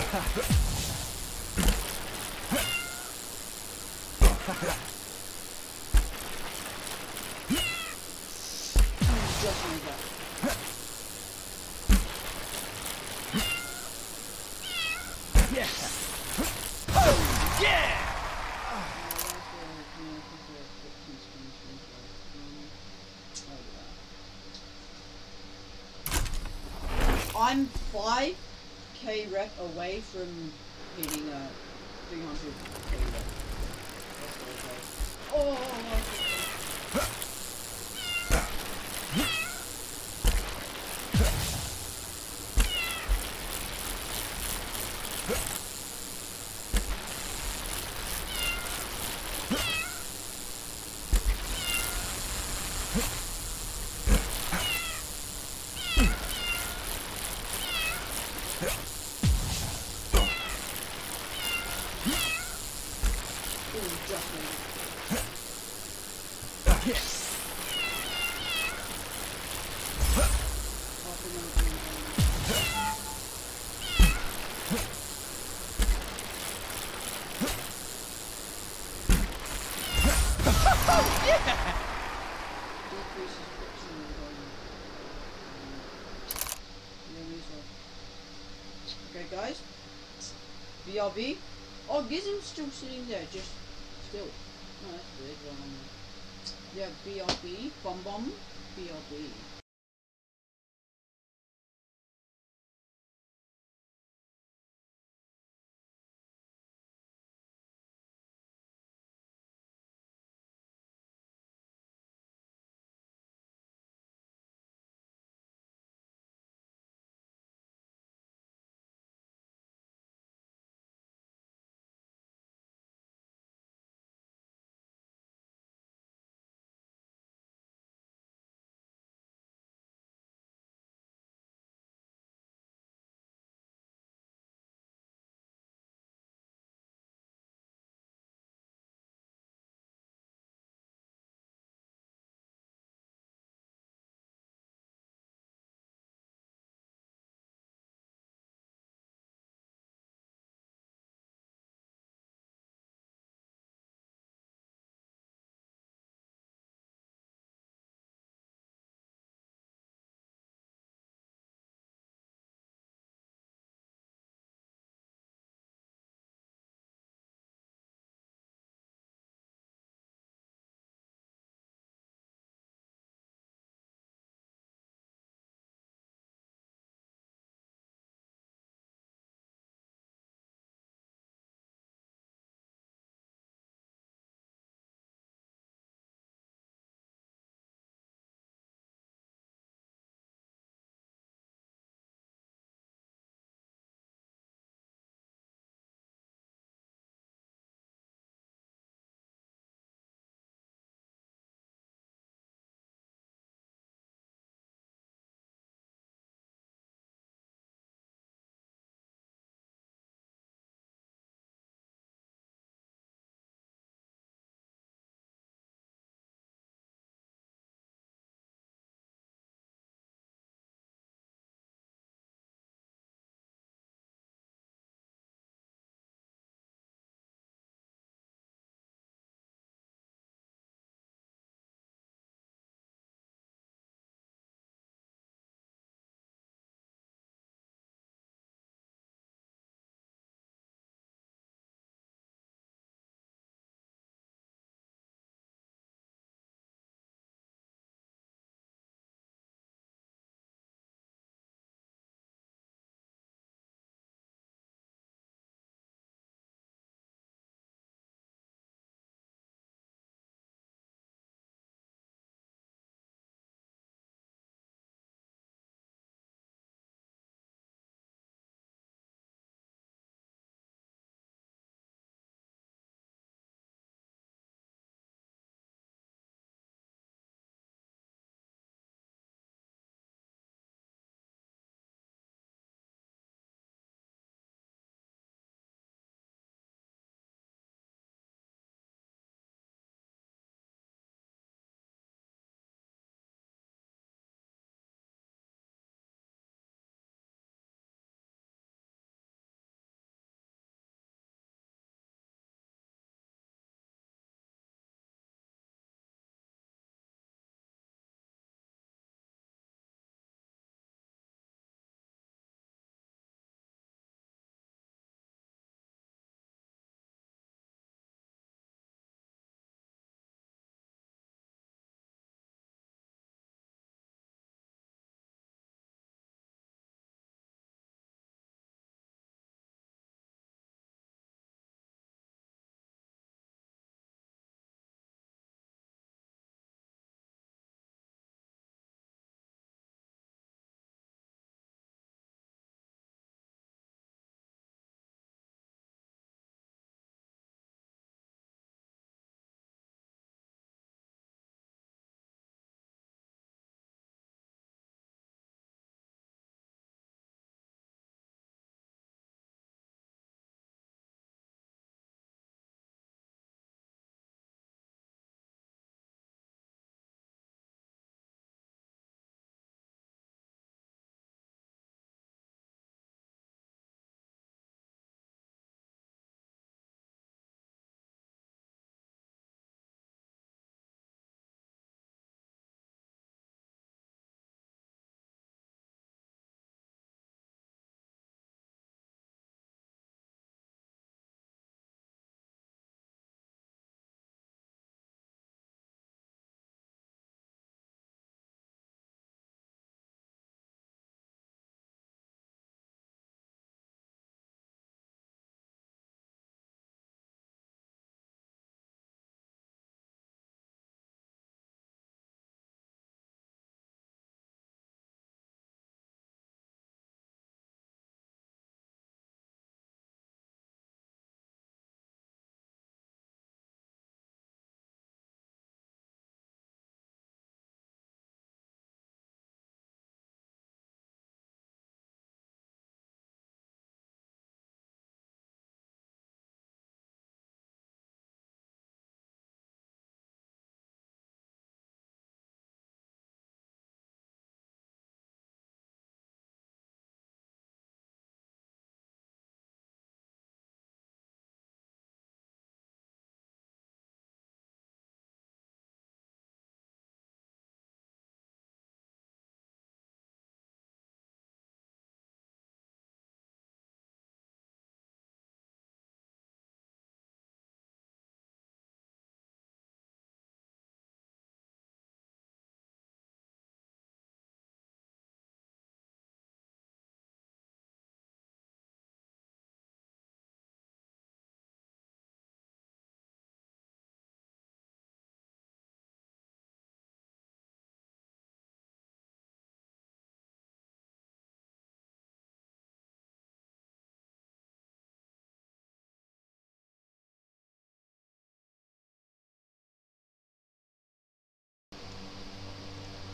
S2: Just like that.
S3: Yeah. Yeah.
S2: I'm five K rep away from hitting a three hundred K rep. Oh, oh, oh, oh. Okay, guys. B R B. Oh, Gizmo's still sitting there, just still. Oh, that's weird. Um, yeah, B R B. Bomb bomb. B R B.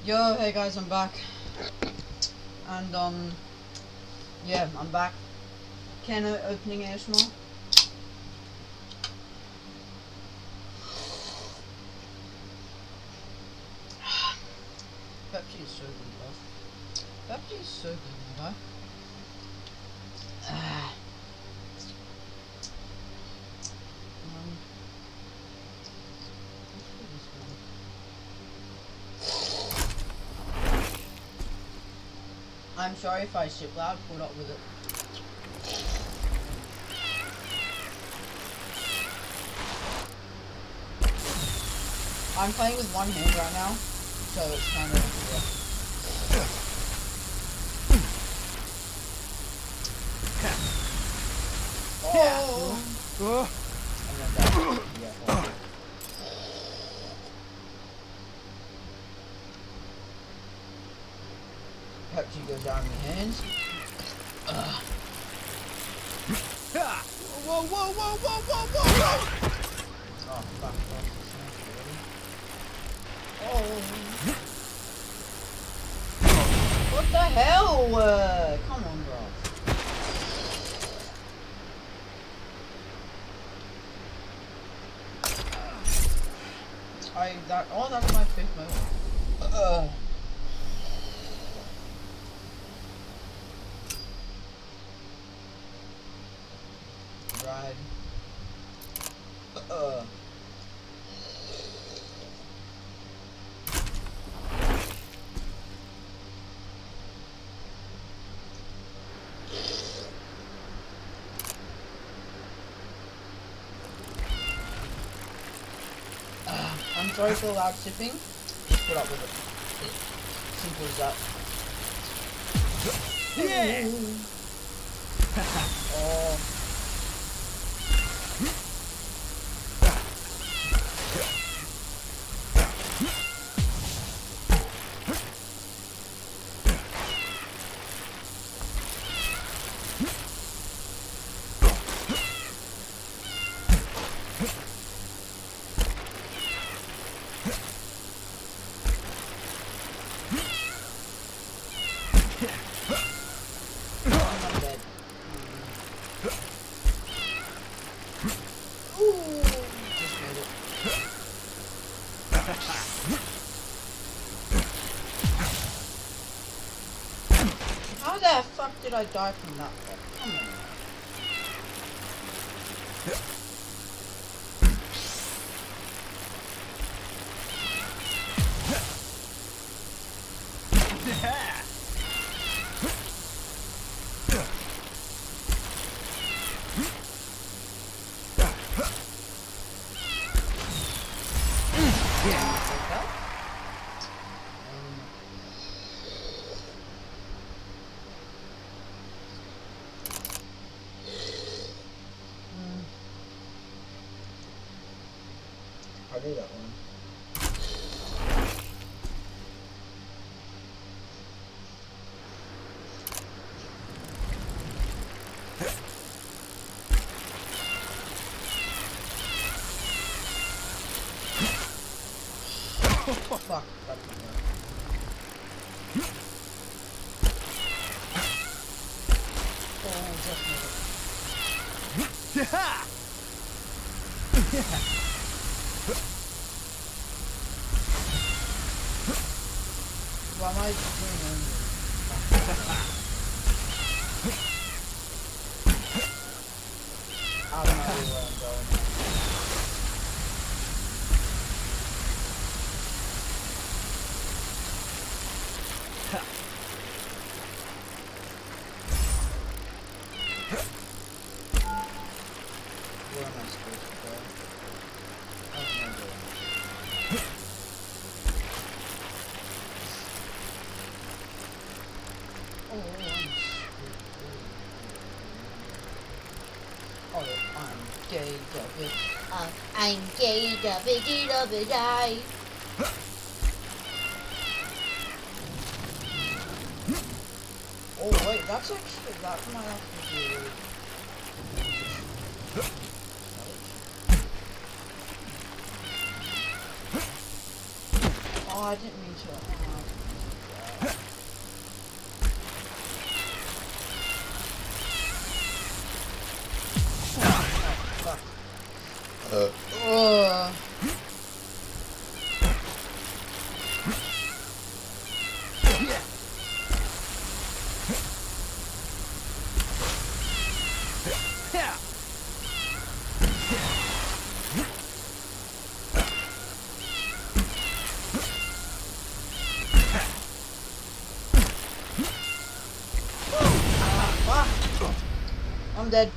S2: Yo, hey guys, I'm back. And, um, yeah, I'm back. Can I opening A S M R? Pepsi is so good, bro. Pepsi is so good, my guy. Ah. Um, let's do this one. I'm sorry if I sip loud, put up with it. I'm playing with one hand right now, so it's kind of, yeah. Oh!
S3: Oh.
S2: And then that, yeah, oh. Pepsi goes down in your hands. Ugh.
S3: Whoa, whoa, whoa, whoa, whoa, whoa, whoa!
S2: Oh, fuck off. Oh. What the hell? Uh, come on, bro. I, that, oh, that's my fifth moment. Uh. Ride. Uh. I'm sorry for loud sipping. Just put up with it. Simple as that.
S3: Yeah!
S2: Oh. How the fuck did I die from that? Come on. I do that one. Oh, fuck. That's not right. Oh, just make it. Why am I doing I don't know where I'm going. Where am I supposed to go? I don't know. Oh, I'm oh, I'm gay, double. Uh, I'm gay, double, gay, double, die. Oh, wait, that's actually, that might actually be. Oh, I didn't mean to. Uh. I'm dead.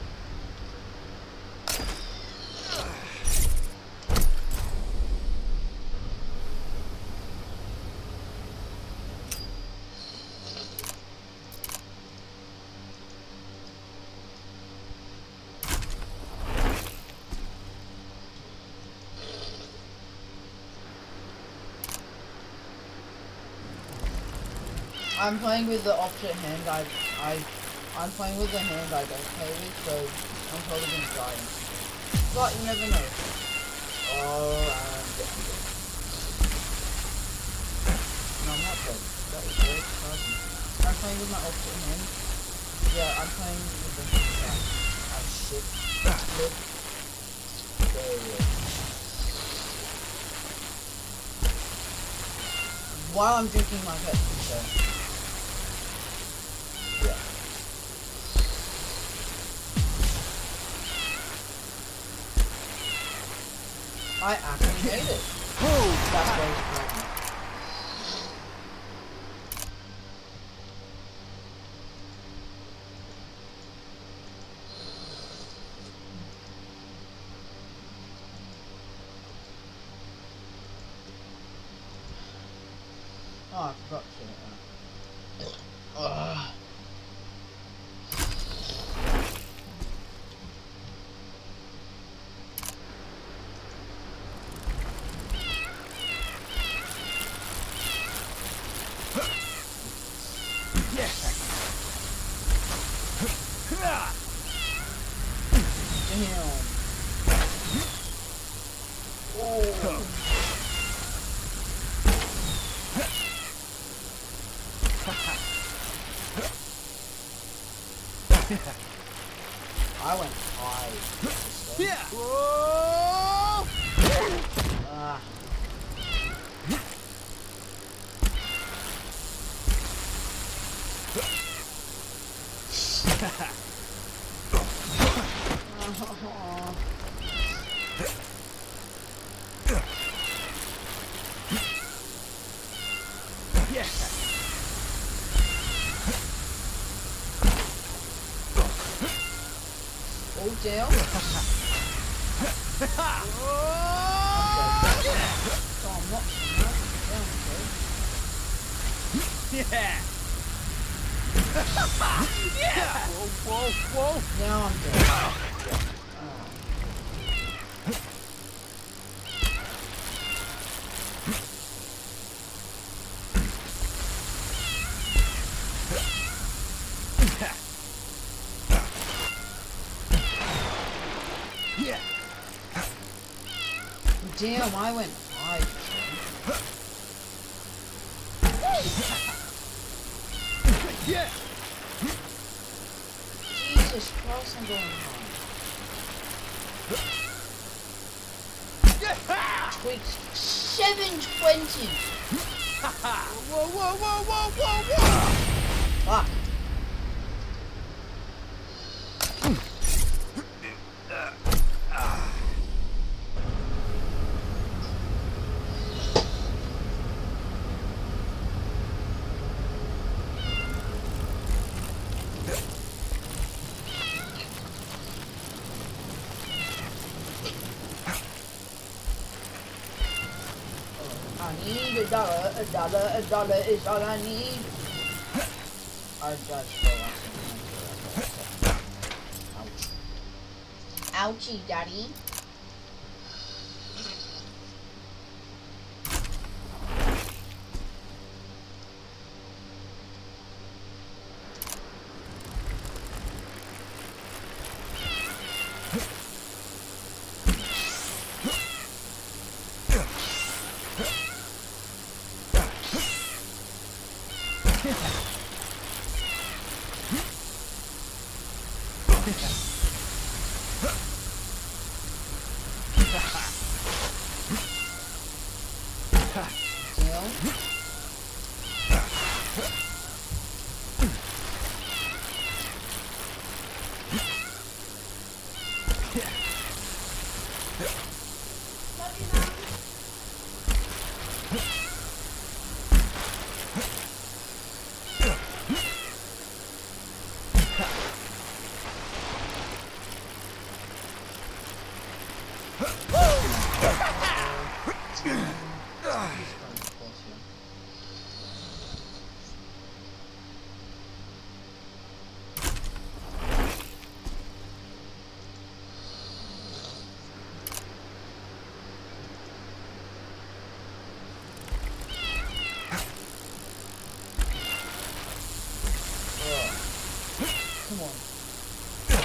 S2: I'm playing with the opposite hand. I, I, I'm playing with the hand I don't play with, so I'm probably gonna die. But you never know. Oh, I'm dead. No, I'm not dead. That was very exciting. I'm playing with my opposite hand. Yeah, I'm playing with the hand. Ah, shit. Flip. There we go. While I'm drinking my Pepsi, so. Yeah. I actually made it. Oh, that's very exciting. Oh, I forgot to say that. Ugh. I went high.
S3: Yeah. Whoa!
S2: Ah. Oh damn! Oh, I'm not.
S3: Yeah. Yeah. Whoa, whoa, whoa.
S2: Now I'm dead. Oh.
S3: Yeah.
S2: Damn, I went high.
S3: Yeah.
S2: Jesus Christ, I'm going high.
S3: Yeah.
S2: Tweaks seven twenty.
S3: Whoa, whoa, whoa, whoa, whoa, whoa.
S2: Fuck. I need a dollar, a dollar, a dollar is all I need. I just fell off. Ouch. Ouchie, daddy.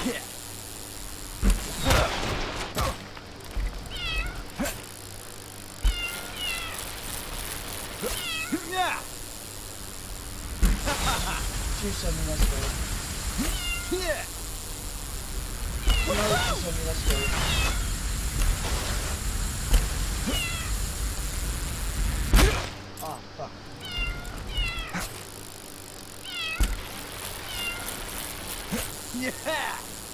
S2: two seven, let's go. No, two seven, let's go. Oh, fuck.
S3: Yeah!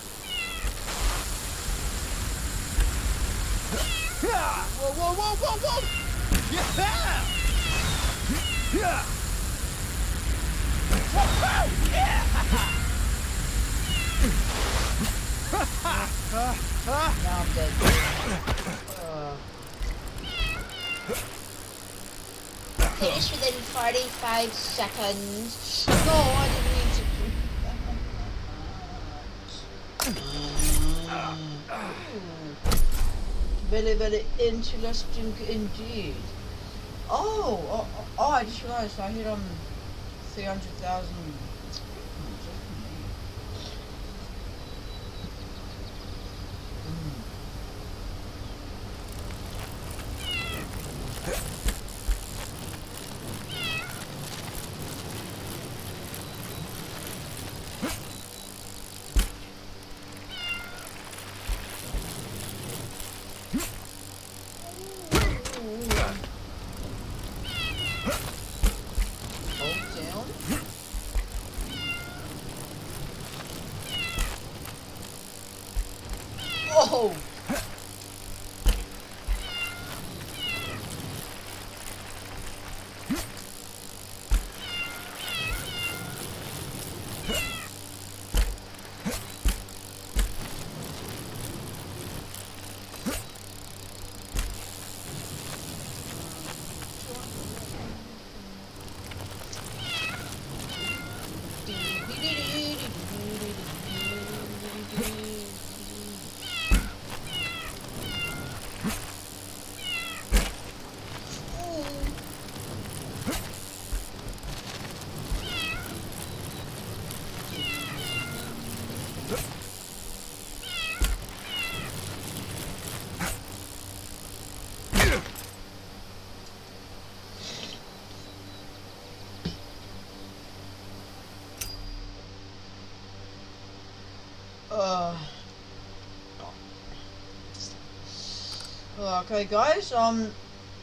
S3: Whoa, whoa, whoa, whoa, whoa! Yeah! Yeah! Whoa, yeah!
S2: Now I'm dead. Uh.
S1: Finish within forty-five seconds. No, I didn't mean to.
S2: Very, very interesting indeed. Oh, oh, oh, I just realised I hit on three hundred thousand. Oh! Uh, okay guys, um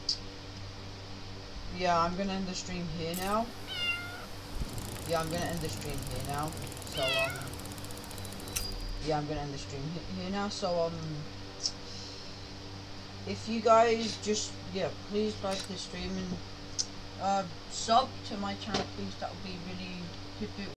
S2: yeah, I'm gonna end the stream here now. Yeah, I'm gonna end the stream here now. So um yeah, I'm gonna end the stream here now. So um if you guys just yeah, please like the stream and uh sub to my channel, please. That would be really